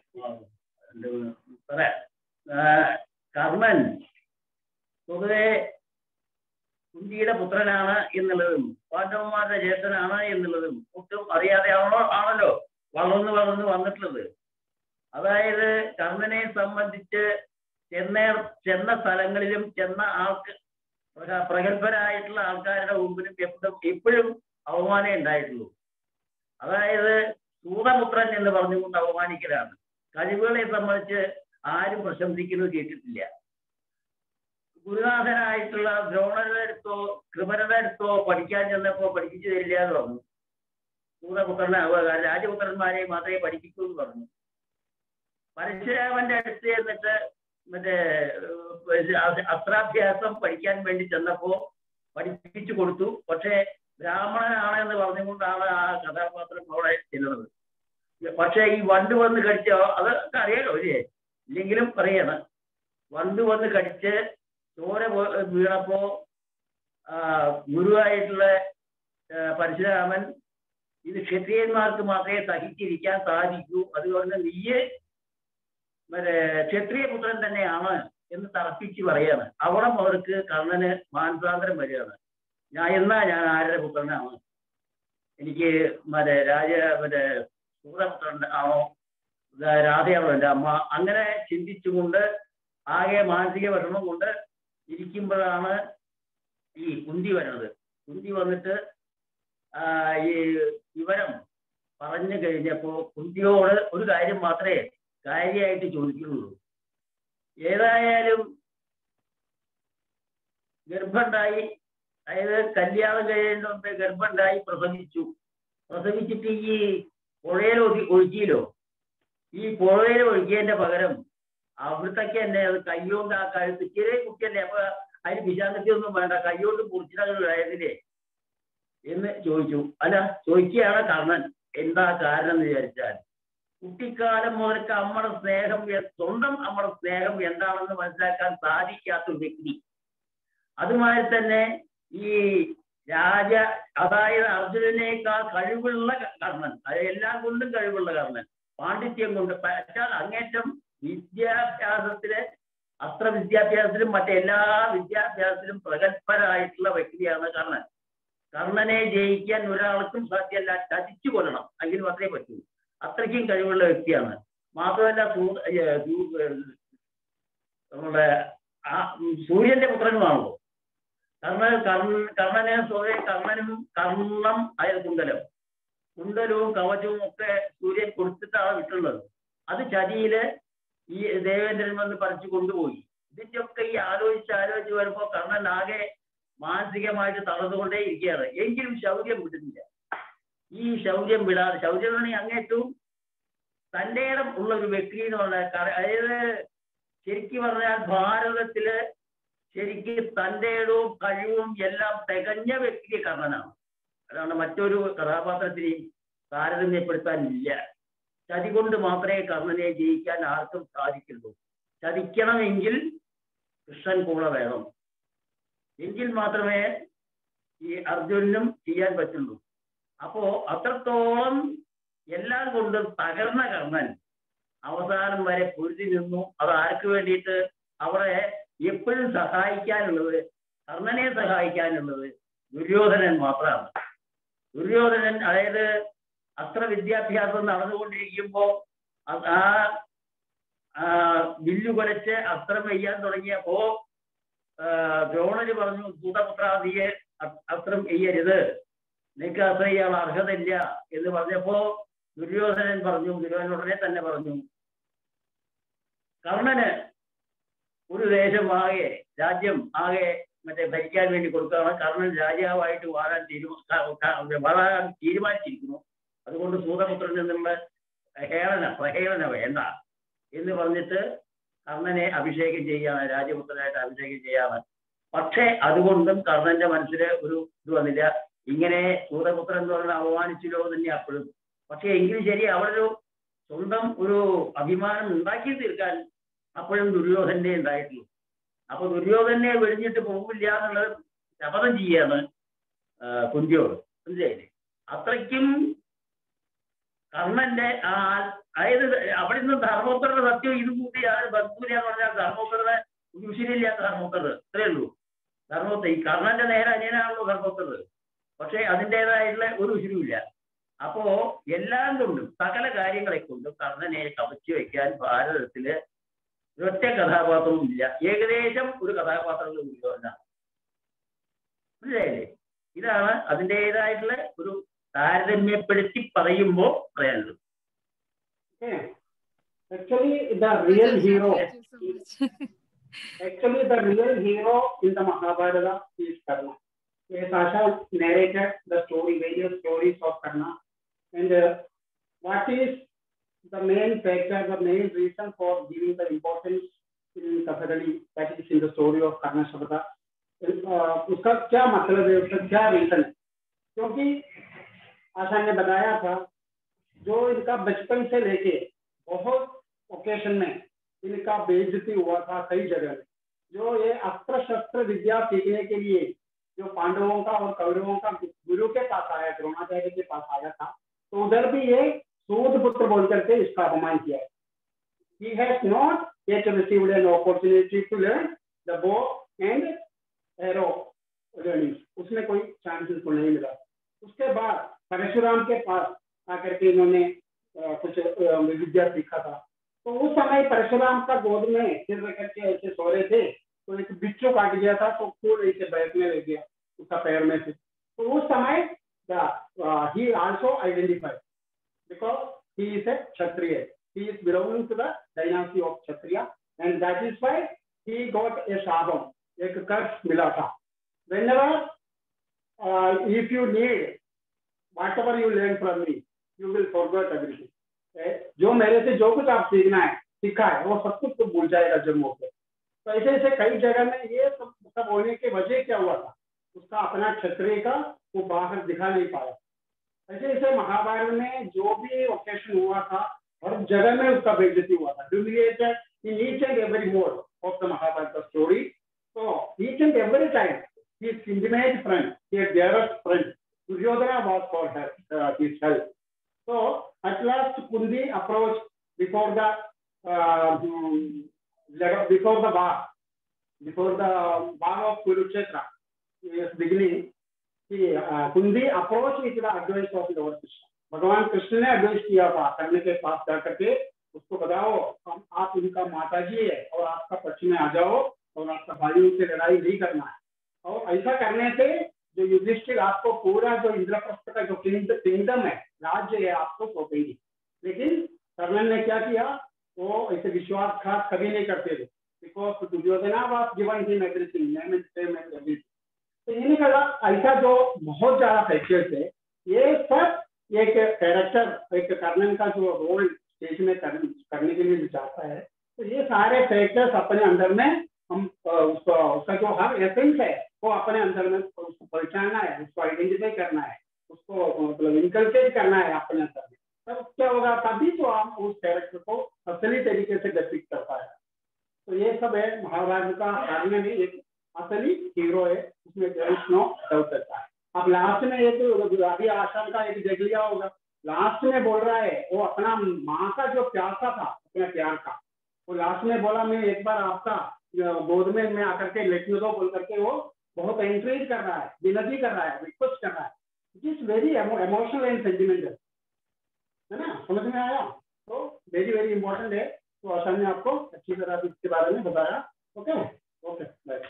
കർണൻ പൊതുവെ കുന്തിയുടെ പുത്രനാണ് എന്നുള്ളതും പാണ്ഡവന്മാരുടെ ജ്യേഷ്ഠനാണ് എന്നുള്ളതും ഒട്ടും അറിയാതെ ആണോ ആണല്ലോ വളർന്ന് വളർന്ന് വന്നിട്ടുള്ളത്. അതായത് കർണനെ സംബന്ധിച്ച് ചെന്ന ചെന്ന സ്ഥലങ്ങളിലും ചെന്ന ആൾക്ക് പ്രഗത്ഭരായിട്ടുള്ള ആൾക്കാരുടെ മുമ്പിലും എപ്പോഴും എപ്പോഴും അവമാനമേ ഉണ്ടായിട്ടുള്ളൂ. അതായത് സൂതപുത്രൻ എന്ന് പറഞ്ഞുകൊണ്ട് അവമാനിക്കലാണ്. കഴിവുകളെ സംബന്ധിച്ച് ആരും പ്രശംസിക്കുന്നത് കേട്ടിട്ടില്ല. ഗുരുനാഥനായിട്ടുള്ള ദ്രോണരുടെ അടുത്തോ കൃപരുടെ അടുത്തോ പഠിക്കാൻ ചെന്നപ്പോ പഠിപ്പിച്ചു തരില്ല എന്ന് പറഞ്ഞു. സൂതപുത്രനാവുക രാജപുത്രന്മാരെ മാത്രമേ പഠിപ്പിക്കൂ എന്ന് പറഞ്ഞു. പരശുരാമന്റെ അടുത്ത് ചെന്നിട്ട് മറ്റേ അസ്ത്രാഭ്യാസം പഠിക്കാൻ വേണ്ടി ചെന്നപ്പോ പഠിപ്പിച്ചു കൊടുത്തു. പക്ഷെ ബ്രാഹ്മണനാണെന്ന് പറഞ്ഞുകൊണ്ടാണ് ആ കഥാപാത്രം അവിടെ ചെല്ലുന്നത്. പക്ഷെ ഈ വണ്ട് വന്ന് കടിച്ചോ അതൊക്കെ അറിയാലോ അല്ലേ? ഇല്ലെങ്കിലും പറയണം. വണ്ട് വന്ന് കടിച്ച് ചോര വീണപ്പോ ഗുരുവായിട്ടുള്ള പരശുരാമൻ ഇത് ക്ഷത്രിയന്മാർക്ക് മാത്രമേ സഹിച്ചിരിക്കാൻ സാധിക്കൂ, അതുകൊണ്ട് നീയെ മറ്റേ ക്ഷത്രിയ പുത്രൻ തന്നെയാണ് എന്ന് തറപ്പിച്ച് പറയാണ്. അവിടെ അവർക്ക് കർണന് മാനസാന്തരം വരികയാണ്. ഞാൻ എന്നാ ഞാൻ ആരുടെ പുത്രനാണ്, എനിക്ക് മറ്റേ രാജ മറ്റേ സൂതപുത്രൻ ആണോ, രാധയാണോ എൻ്റെ അമ്മ, അങ്ങനെ ചിന്തിച്ചുകൊണ്ട് ആകെ മാനസിക വിഷമം കൊണ്ട് ഇരിക്കുമ്പോഴാണ് ഈ കുന്തി വരുന്നത്. കുന്തി വന്നിട്ട് ഈ വിവരം പറഞ്ഞു കഴിഞ്ഞപ്പോ കുന്തിയോട് ഒരു കാര്യം മാത്രമേ കാര്യമായിട്ട് ചോദിക്കുന്നുള്ളൂ. ഏതായാലും ഗർഭമുണ്ടായി, അതായത് കല്യാണം കഴിയുന്നുണ്ട്, ഗർഭമുണ്ടായി, പ്രസവിച്ചു. പ്രസവിച്ചിട്ട് ഈ പുഴയിൽ ഒഴി ഒഴുക്കിയില്ലോ ഈ പുഴയിൽ ഒഴുക്കിയതിന്റെ പകരം അവിടത്തേക്ക് തന്നെ അത് കൈകൊണ്ട് ആ കഴുത്ത് ചെറിയ കുട്ടി തന്നെ, അപ്പൊ അതിന് വിശാന്തത്തി ഒന്നും വേണ്ട, കൈകൊണ്ട് മുറിച്ചിട്ടതില്ലേ എന്ന് ചോദിച്ചു. അല്ല ചോദിക്കുകയാണ് കർണൻ. എന്താ കാരണം എന്ന് വിചാരിച്ചാൽ കുട്ടിക്കാലം മുതൽക്ക് അമ്മയുടെ സ്നേഹം, സ്വന്തം അമ്മയുടെ സ്നേഹം എന്താണെന്ന് മനസ്സിലാക്കാൻ സാധിക്കാത്ത ഒരു വ്യക്തി. അതുമായി തന്നെ ഈ രാജ അതായത് അർജുനനേക്കാൾ കഴിവുള്ള കർണൻ, അത് എല്ലാം കൊണ്ടും കഴിവുള്ള കർണൻ, പാണ്ഡിത്യം കൊണ്ട് പറ്റാൽ അങ്ങേറ്റം വിദ്യാഭ്യാസത്തില് അസ്ത്ര വിദ്യാഭ്യാസത്തിലും മറ്റെല്ലാ വിദ്യാഭ്യാസത്തിലും പ്രഗത്ഭരായിട്ടുള്ള വ്യക്തിയാണ് കർണൻ. കർണനെ ജയിക്കാൻ ഒരാൾക്കും സാധ്യമല്ല, ചതിച്ചു കൊല്ലണം, എങ്കിൽ മാത്രമേ പറ്റൂ. അത്രയ്ക്കും കഴിവുള്ള വ്യക്തിയാണ്. മാത്രമല്ല നമ്മുടെ ആ സൂര്യന്റെ പുത്രനുമാണല്ലോ കർണൻ. കർണ കർണനെ സ്വയം കർണനും കർണം ആയ കുണ്ടലം കുണ്ടലവും കവചവും ഒക്കെ സൂര്യൻ കൊടുത്തിട്ടാണ് വിട്ടുള്ളത്. അത് ചതിയില് ഈ ദേവേന്ദ്രൻ വന്ന് പറിച്ചു കൊണ്ടുപോയി. ഇതിന്റെ ഒക്കെ ഈ ആലോചിച്ച് ആലോചിച്ച് വരുമ്പോ കർണൻ ആകെ മാനസികമായിട്ട് തളർന്നുകൊണ്ടേ ഇരിക്കുകയാണ്. എങ്കിലും ശൗര്യം വിടുന്നില്ല. ഈ ശൗര്യം വിടാതെ, ശൗര്യം അങ്ങേറ്റവും തൻ്റെ ഇടം ഉള്ള ഒരു വ്യക്തി എന്ന് പറഞ്ഞാൽ, അതായത് ശരിക്കും പറഞ്ഞാൽ ഭാരതത്തില് ശരിക്ക് തൻ്റെ ഇടവും കഴിവും എല്ലാം തികഞ്ഞ വ്യക്തി കർണനാണ്. അതാണ് മറ്റൊരു കഥാപാത്രത്തിനെയും താരതമ്യപ്പെടുത്താനില്ല. ചതി കൊണ്ട് മാത്രമേ കർണനെ ജയിക്കാൻ ആർക്കും സാധിക്കുള്ളൂ. ചതിക്കണമെങ്കിൽ കൃഷ്ണൻ കൂടെ വേണം, എങ്കിൽ മാത്രമേ ഈ അർജുനനും ചെയ്യാൻ പറ്റുള്ളൂ. അപ്പോ അത്രത്തോളം എല്ലാം കൊണ്ടും തകർന്ന കർണൻ അവസാനം വരെ പൊരുതി നിന്നു. അത് ആർക്ക് വേണ്ടിയിട്ട്? അവരെ എപ്പോഴും സഹായിക്കാനുള്ളത്, കർണനെ സഹായിക്കാനുള്ളത് ദുര്യോധനൻ മാത്രമാണ്. ദുര്യോധനൻ അതായത് അത്ര വിദ്യാഭ്യാസം നടന്നുകൊണ്ടിരിക്കുമ്പോ ആ വില്ലു കൊലച്ച് അസ്ത്രം വെയ്യാൻ തുടങ്ങിയപ്പോ ദ്രോണര് പറഞ്ഞു, സൂതപുത്ര നീയെ അസ്ത്രം എയ്യരുത്, നിനക്ക് അത്ര ചെയ്യാൻ അർഹതയില്ല എന്ന് പറഞ്ഞപ്പോ ദുര്യോധനൻ പറഞ്ഞു, ദുര്യോധനൻ ഉടനെ തന്നെ പറഞ്ഞു, കർണന് ഒരു ദേശം ആകെ രാജ്യം ആകെ മറ്റേ ഭരിക്കാൻ വേണ്ടി കൊടുക്കുകയാണ്. കർണൻ രാജാവായിട്ട് വാഴാൻ തീരുമാനം വാഴാൻ തീരുമാനിച്ചിരിക്കുന്നു. അതുകൊണ്ട് സൂതപുത്രൻ എന്നുള്ള ഹേളന പ്രഹേളന വേണ്ട എന്ന് പറഞ്ഞിട്ട് കർണനെ അഭിഷേകം ചെയ്യാണ്, രാജപുത്രനായിട്ട് അഭിഷേകം ചെയ്യാണ്. പക്ഷേ അതുകൊണ്ടും കർണന്റെ മനസ്സിൽ ഒരു ഇത് വന്നില്ല. ഇങ്ങനെ സൂതപുത്രൻ എന്ന് പറഞ്ഞാൽ അപമാനിച്ചല്ലോ തന്നെ അപ്പോഴും. പക്ഷെ എങ്കിലും ശരി, അവരൊരു സ്വന്തം ഒരു അഭിമാനം ഉണ്ടാക്കി തീർക്കാൻ അപ്പോഴും ദുര്യോധനെ ഉണ്ടായിട്ടുള്ളൂ. അപ്പൊ ദുര്യോധനെ വെടിഞ്ഞിട്ട് പോകില്ല എന്നുള്ളത് ശപഥം ചെയ്യാണ് കുന്തിയോട്. മനസ്സിലായില്ലേ? അത്രയ്ക്കും കർണന്റെ ആ അതായത് അവിടെ നിന്ന് ധർമ്മോത്തരുടെ സത്യം ഇത് കൂട്ടി ബന്ധുവില്ല എന്ന് പറഞ്ഞാൽ ധർമ്മോത്തരുടെ ഉശിരില്ലാത്ത ധർമ്മോത്തരത് ഇത്രയേ ഉള്ളൂ. ധർമ്മോത്തർ ഈ കർണന്റെ നേരെ അനിയനാണല്ലോ ധർമ്മോത്തരത്. പക്ഷെ അതിൻ്റെതായിട്ടുള്ള ഒരു ഉശിരുമില്ല. അപ്പോ എല്ലാം കൊണ്ടും സകല കാര്യങ്ങളെ കൊണ്ടും കർണനെ കവച്ചു വെക്കാൻ ഭാരതത്തില് ഒറ്റ കഥാപാത്രവും ഇല്ല. ഏകദേശം ഒരു കഥാപാത്രങ്ങൾ ദുര്യോധനാണ്. മനസ്സിലായില്ലേ? ഇതാണ് അതിൻ്റെതായിട്ടുള്ള ഒരു താരതമ്യപ്പെടുത്തി പറയുമ്പോ പറയാനുള്ളത്.
Actually, the real hero, actually the real hero in the Mahabharata is Karna. Yes, Asha narrated the story, various stories of Karna, and uh, what is the main factor, the main reason for giving the importance in Kathakali, that is in the story of Karna Shabda. uh, उसका क्या मतलब है, उसका क्या reason है? क्योंकि आशा ने बताया था जो इनका बचपन से लेके बहुत ओकेशन में इनका बेइज्जती हुआ था कई जगह में। जो ये अस्त्र शस्त्र विद्या सीखने के लिए जो पांडवों का और कौरवों का गुरु के पास आया, द्रोणाचार्य के पास आया था, तो उधर भी ये सूद पुत्र बोल करके इसका अपमान किया। He has not yet received an opportunity to learn the bow and arrow learning. उसमें कोई चांसेस को नहीं मिला। उसके बाद परशुराम के पास आकर के इन्होंने कुछ विद्या सीखा था। तो उस समय परशुराम का गोद में सिर रख करके ऐसे सो रहे थे, तो एक बिच्छू काट गया था, तो फूल ऐसे बैठने लग गया उसका पैर में से। तो उस समय he also identified because he is a Kshatriya, he is belonging to the dynasty of Kshatriya, and that is why he got a shabam, एक कर्ष मिला था। Whenever uh, if you need whatever you learn from me, you will forget everything. जो मेरे से जो कुछ आप सीखना है सीखा है वो सब कुछ तो भूल जाएगा जब मौके। तो ऐसे ऐसे कई जगह में ये सब सब होने की वजह क्या हुआ था, उसका अपना क्षत्रिय का वो बाहर दिखा नहीं पाया। ऐसे ऐसे महाभारत में जो भी ओकेशन हुआ था हर जगह में उसका बेइज्जती हुआ था, humiliated in each and every mode of the Mahabharata story. So each and every time his intimate friend, his dearest friend Duryodhana was for her, uh, his help. So at last Kundi approached before the uh, before the war, before the war of Kurukshetra is beginning. He, uh, Kundi approached with the advice of Lord Krishna. भगवान कृष्ण ने advice किया था करने के पास जाकर के उसको बताओ हम आप उनका माता जी है और आपका पक्ष में आ जाओ और आपका भाइयों से लड़ाई नहीं करना है। और ऐसा करने से जो युधिष्ठिर आपको पूरा जो इंद्रप्रस्थ का जो किंगडम है, राज्य है, आपको सौंपेंगे। लेकिन कर्णन ने क्या किया, वो ऐसे विश्वासघात कभी नहीं करते थे, because Duryodhana was given him everything, name and fame and everything. तो इन्हीं का ऐसा जो बहुत ज्यादा फैक्टर्स है, ये सब एक कैरेक्टर, एक कर्णन का जो रोल स्टेज में कर, करने के लिए चाहता है, तो ये सारे फैक्टर्स अपने अंदर में हम उसको उसका जो हर एसेंस है वो अपने अंदर में उसको पहचानना है, उसको आइडेंटिफाई करना है, उसको मतलब इनकल्केट करना है अपने अंदर में। तब क्या होगा, तभी तो हम उस कैरेक्टर को असली तरीके से डिपिक्ट कर पाएगा। तो ये सब है महाभारत का कार्य में एक असली हीरो है, उसमें नो डाउट करता है। अब लास्ट में एक अभी आश्रम का एक देख लिया होगा, लास्ट में बोल रहा है वो अपना माँ का जो प्यासा था, अपने प्यार का, वो लास्ट में बोला मैं एक बार आपका गोद में मैं आकर के लेटने दो बोल करके वो बहुत एंकरेज कर रहा है, विनती कर रहा है, रिक्वेस्ट कर रहा है। It is very emotional and sentimental. है ना, समझ में आया? तो वेरी वेरी इंपॉर्टेंट है, तो आसान ने आपको अच्छी तरह इसके बारे में बताया। Okay okay bye.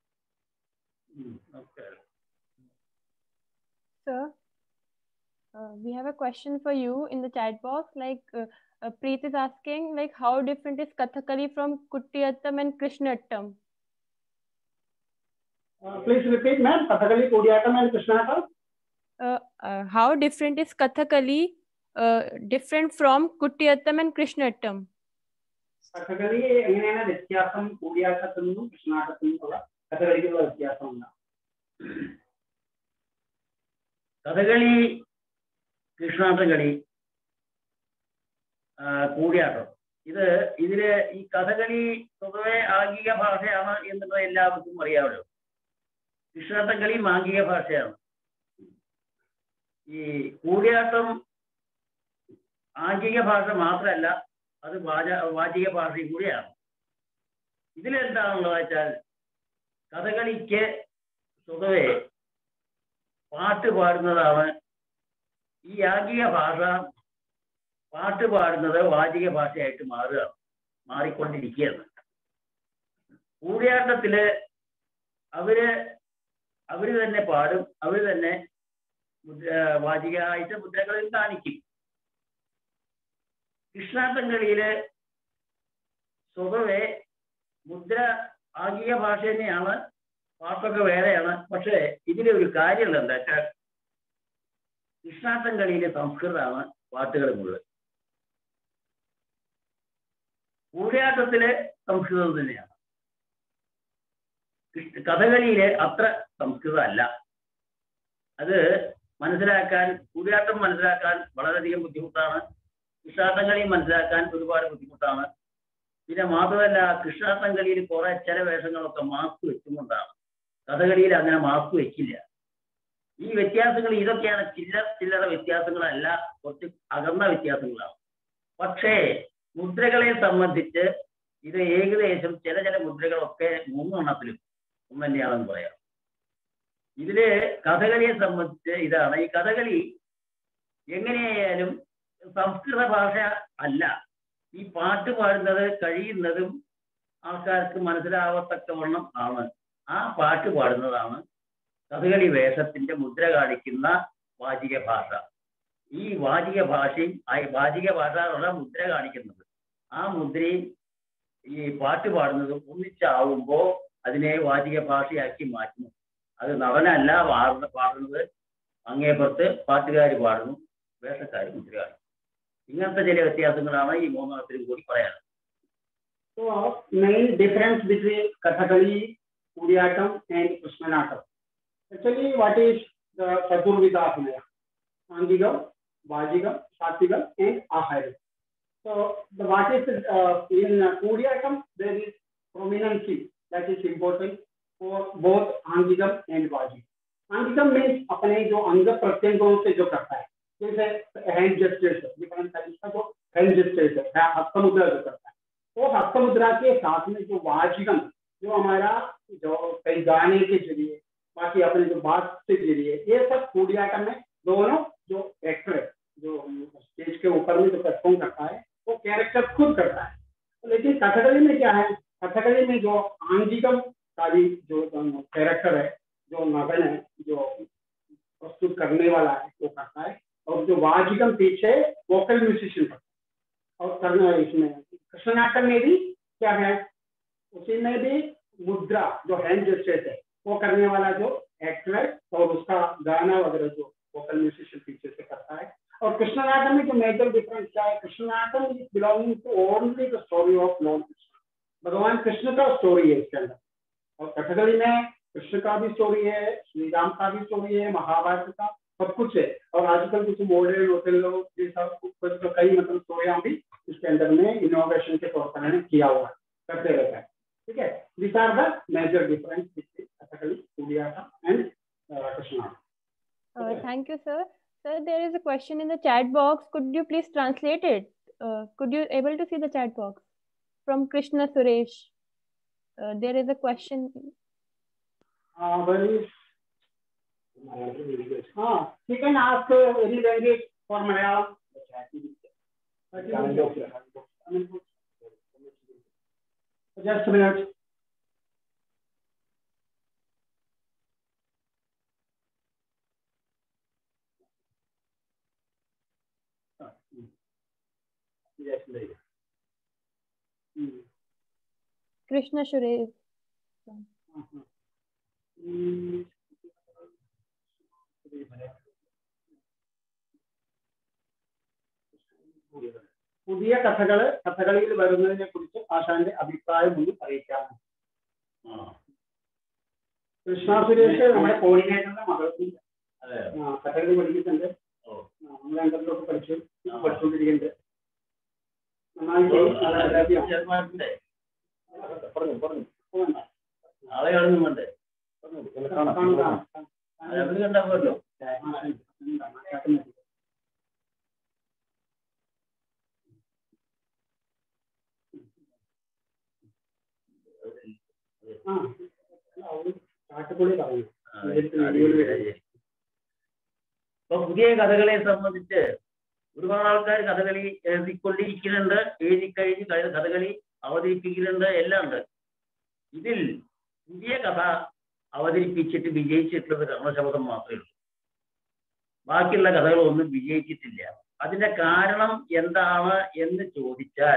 Sir, uh, we have a question for you in the chat box. Like uh, uh, Preet is asking, like how different is Kathakali from Kuttiyattam and Krishnattam?
Uh, please repeat, ma'am. Kathakali, Kudiyattam and Krishnattam.
Uh, uh, how different is Kathakali uh, different from Kuttiyattam and Krishnattam?
Kathakali എങ്ങനെയാണ് വ്യത്യാസം കൂടിയാട്ടത്തിനും കൃഷ്ണാട്ടത്തിനുമുള്ള കഥകളിക്കുള്ള വ്യത്യാസം എന്താ?
കഥകളി, കൃഷ്ണാട്ടം കളി, കൂടിയാട്ടം, ഇത് ഇതില് ഈ കഥകളി പൊതുവെ ആംഗിക ഭാഷയാണ് എന്നുള്ളത് എല്ലാവർക്കും അറിയാമല്ലോ. കൃഷ്ണാട്ടം കളി ആംഗിക ഭാഷയാണ്. ഈ കൂടിയാട്ടം ആംഗിക ഭാഷ മാത്രമല്ല, അത് വാച വാചിക ഭാഷയും കൂടിയാണ്. ഇതിലെന്താണുള്ളത് വെച്ചാൽ കഥകളിക്ക് സ്വതവേ പാട്ട് പാടുന്നതാണ് ഈ ആംഗിക ഭാഷ. പാട്ട് പാടുന്നത് വാചിക ഭാഷയായിട്ട് മാറുകയാണ്, മാറിക്കൊണ്ടിരിക്കുകയാണ്. കൂടിയാട്ടത്തില് അവര് അവര് തന്നെ പാടും, അവര് തന്നെ മുദ്ര വാചികമായിട്ട് മുദ്രകളിൽ കാണിക്കും. കൃഷ്ണാട്ടം കളിയില് സ്വതവേ മുദ്ര ആംഗിക ഭാഷ തന്നെയാണ്, പാട്ടൊക്കെ വേറെയാണ്. പക്ഷേ ഇതിലെ ഒരു കാര്യമുള്ള എന്താ വെച്ചാൽ കൃഷ്ണാട്ടം കളിയിലെ സംസ്കൃതമാണ് പാട്ടുകൾ മുഴുവൻ. കൂടിയാട്ടത്തിലെ സംസ്കൃതം തന്നെയാണ്. കഥകളിയിലെ അത്ര സംസ്കൃതം അല്ല. അത് മനസ്സിലാക്കാൻ, കൂടിയാട്ടം മനസ്സിലാക്കാൻ വളരെയധികം ബുദ്ധിമുട്ടാണ്. കൃഷ്ണാട്ടം കളി മനസ്സിലാക്കാൻ ഒരുപാട് ബുദ്ധിമുട്ടാണ്. പിന്നെ മാത്രമല്ല കൃഷ്ണാട്ടം കളിയിൽ കുറെ ചില വേഷങ്ങളൊക്കെ മാസ്ക് വെച്ചുകൊണ്ടാണ്. കഥകളിയിൽ അങ്ങനെ മാസ്ക് വെക്കില്ല. ഈ വ്യത്യാസങ്ങൾ ഇതൊക്കെയാണ് ചില്ലറ ചില്ലറ വ്യത്യാസങ്ങളല്ല, കുറച്ച് അകന്ന വ്യത്യാസങ്ങളാണ്. പക്ഷേ മുദ്രകളെ സംബന്ധിച്ച് ഇത് ഏകദേശം ചില ചില മുദ്രകളൊക്കെ മൂന്നെണ്ണത്തിലും ഒന്ന് തന്നെയാണെന്ന് പറയാം. ഇതില് കഥകളിയെ സംബന്ധിച്ച് ഇതാണ്. ഈ കഥകളി എങ്ങനെയായാലും സംസ്കൃത ഭാഷ അല്ല. ഈ പാട്ട് പാടുന്നത് കഴിയുന്നതും ആൾക്കാർക്ക് മനസ്സിലാവത്തക്കവണ്ണം ആണ്. ആ പാട്ട് പാടുന്നതാണ് കഥകളി വേഷത്തിന്റെ മുദ്ര കാണിക്കുന്ന വാചിക ഭാഷ. ഈ വാചിക ഭാഷയും വാചിക ഭാഷ ഉള്ള മുദ്ര കാണിക്കുന്നത്, ആ മുദ്രയും ഈ പാട്ട് പാടുന്നതും ഒന്നിച്ചാവുമ്പോ അതിനെ വാചിക ഭാഷയാക്കി മാറ്റുന്നു. അത് നടനല്ല പാടുന്ന പാടുന്നത്, അങ്ങേപ്പുറത്ത് പാട്ടുകാർ പാടുന്നു, വേഷക്കാർ മുദ്ര കാണിക്കുന്നു. ഇങ്ങനത്തെ ചില വ്യത്യാസങ്ങളാണ് ഈ മൂന്നെണ്ണത്തിലും കൂടി പറയാറ്.
So main difference between Kathakali, Kudiyattam and Krishnattam. Actually, what is the Chaturvida Abhinaya? Angigam, Vajigam, Satvigam and Aharyam. So the what is uh, in uh, Kudiyattam there is prominency that is important for both Angigam and Vajigam. Angigam means अपने जो अंग प्रत्यंगों से जो करता है, जैसे hand gestures, different types का जो हैंड जेस्चर्स है, हस्त मुद्रा जो करता है, वो हस्त मुद्रा के साथ में जो वाचिकम, जो हमारा जो कई गाने के जरिए, बाकी अपने जो बात के जरिए, ये सब कूडियाटम में दोनों जो एक्टर जो स्टेज के ऊपर में जो परफॉर्म करता है वो कैरेक्टर खुद करता है. लेकिन कथकली में क्या है, कथकली में जो आंगिकम का भी जो कैरेक्टर है, जो नगन है, जो प्रस्तुत करने वाला है वो करता है, और जो वाचिकम पीछे वोकल म्यूजिशियन करता है. और करना इसमें कृष्णनाटम में भी क्या है, उसी में भी मुद्रा जो हैंड जेस्चर्स है वो करने वाला जो एक्टर है, और उसका गाना वगैरह जो वोकल म्यूजिशियन पीछे से करता है. और कृष्णनाटम में जो मेजर डिफरेंस क्या है, Krishnanattam is belonging to only the story of lord Krishna, भगवान कृष्ण का स्टोरी है इसके अंदर. और कथकली में कृष्ण का भी स्टोरी है, श्री राम का भी स्टोरी है, महाभारत का सब कुछ है. और आजकल कुछ मॉडर्न होटल ये सब कुछ तो कई मतलब स्टोरियां भी इसके अंदर में इनोवेशन के तौर पर किया हुआ है, करते रहता है. ठीक है, this are the major difference between Kathakali, Koodiyattam and Krishnanattam.
Thank you, sir. Sir, there is a question in the chat box. Could you please translate it? Uh, could you able to see the chat box from Krishna Suresh? Uh, there is a question.
Uh, where is? Ah, he can ask any language for Malayalam. Just a minute. Yes, lady.
Krishna Suresh.
പുതിയ കഥകള് കഥകളിയിൽ വരുന്നതിനെ കുറിച്ച് ആശാന്റെ അഭിപ്രായം ഒന്ന് അറിയിക്കാം. കൃഷ്ണ സുരേഷ് നമ്മുടെ കോർഡിനേറ്ററിന്റെ മകൾക്ക് കഥകളി പഠിക്കുന്നുണ്ട്. നമ്മൾ രണ്ടൊക്കെ പഠിച്ചു പഠിച്ചുകൊണ്ടിരിക്കുന്നുണ്ട്. പറഞ്ഞു പറഞ്ഞു
ആളെ കാണുന്നുണ്ട്. കണ്ടാമല്ലോ. ഇപ്പൊ പുതിയ കഥകളെ സംബന്ധിച്ച് ഒരുപാട് ആൾക്കാർ കഥകളി എഴുതിക്കൊണ്ടിരിക്കുന്നുണ്ട്, എഴുതി കഴിഞ്ഞ് കഥകളി അവതരിപ്പിക്കുന്നുണ്ട്, എല്ലാം ഉണ്ട്. ഇതിൽ പുതിയ കഥ അവതരിപ്പിച്ചിട്ട് വിജയിച്ചിട്ടുള്ളത് കർണശബ്ദം മാത്രമേ ഉള്ളൂ. ബാക്കിയുള്ള കഥകളൊന്നും വിജയിച്ചിട്ടില്ല. അതിന്റെ കാരണം എന്താണ് എന്ന് ചോദിച്ചാൽ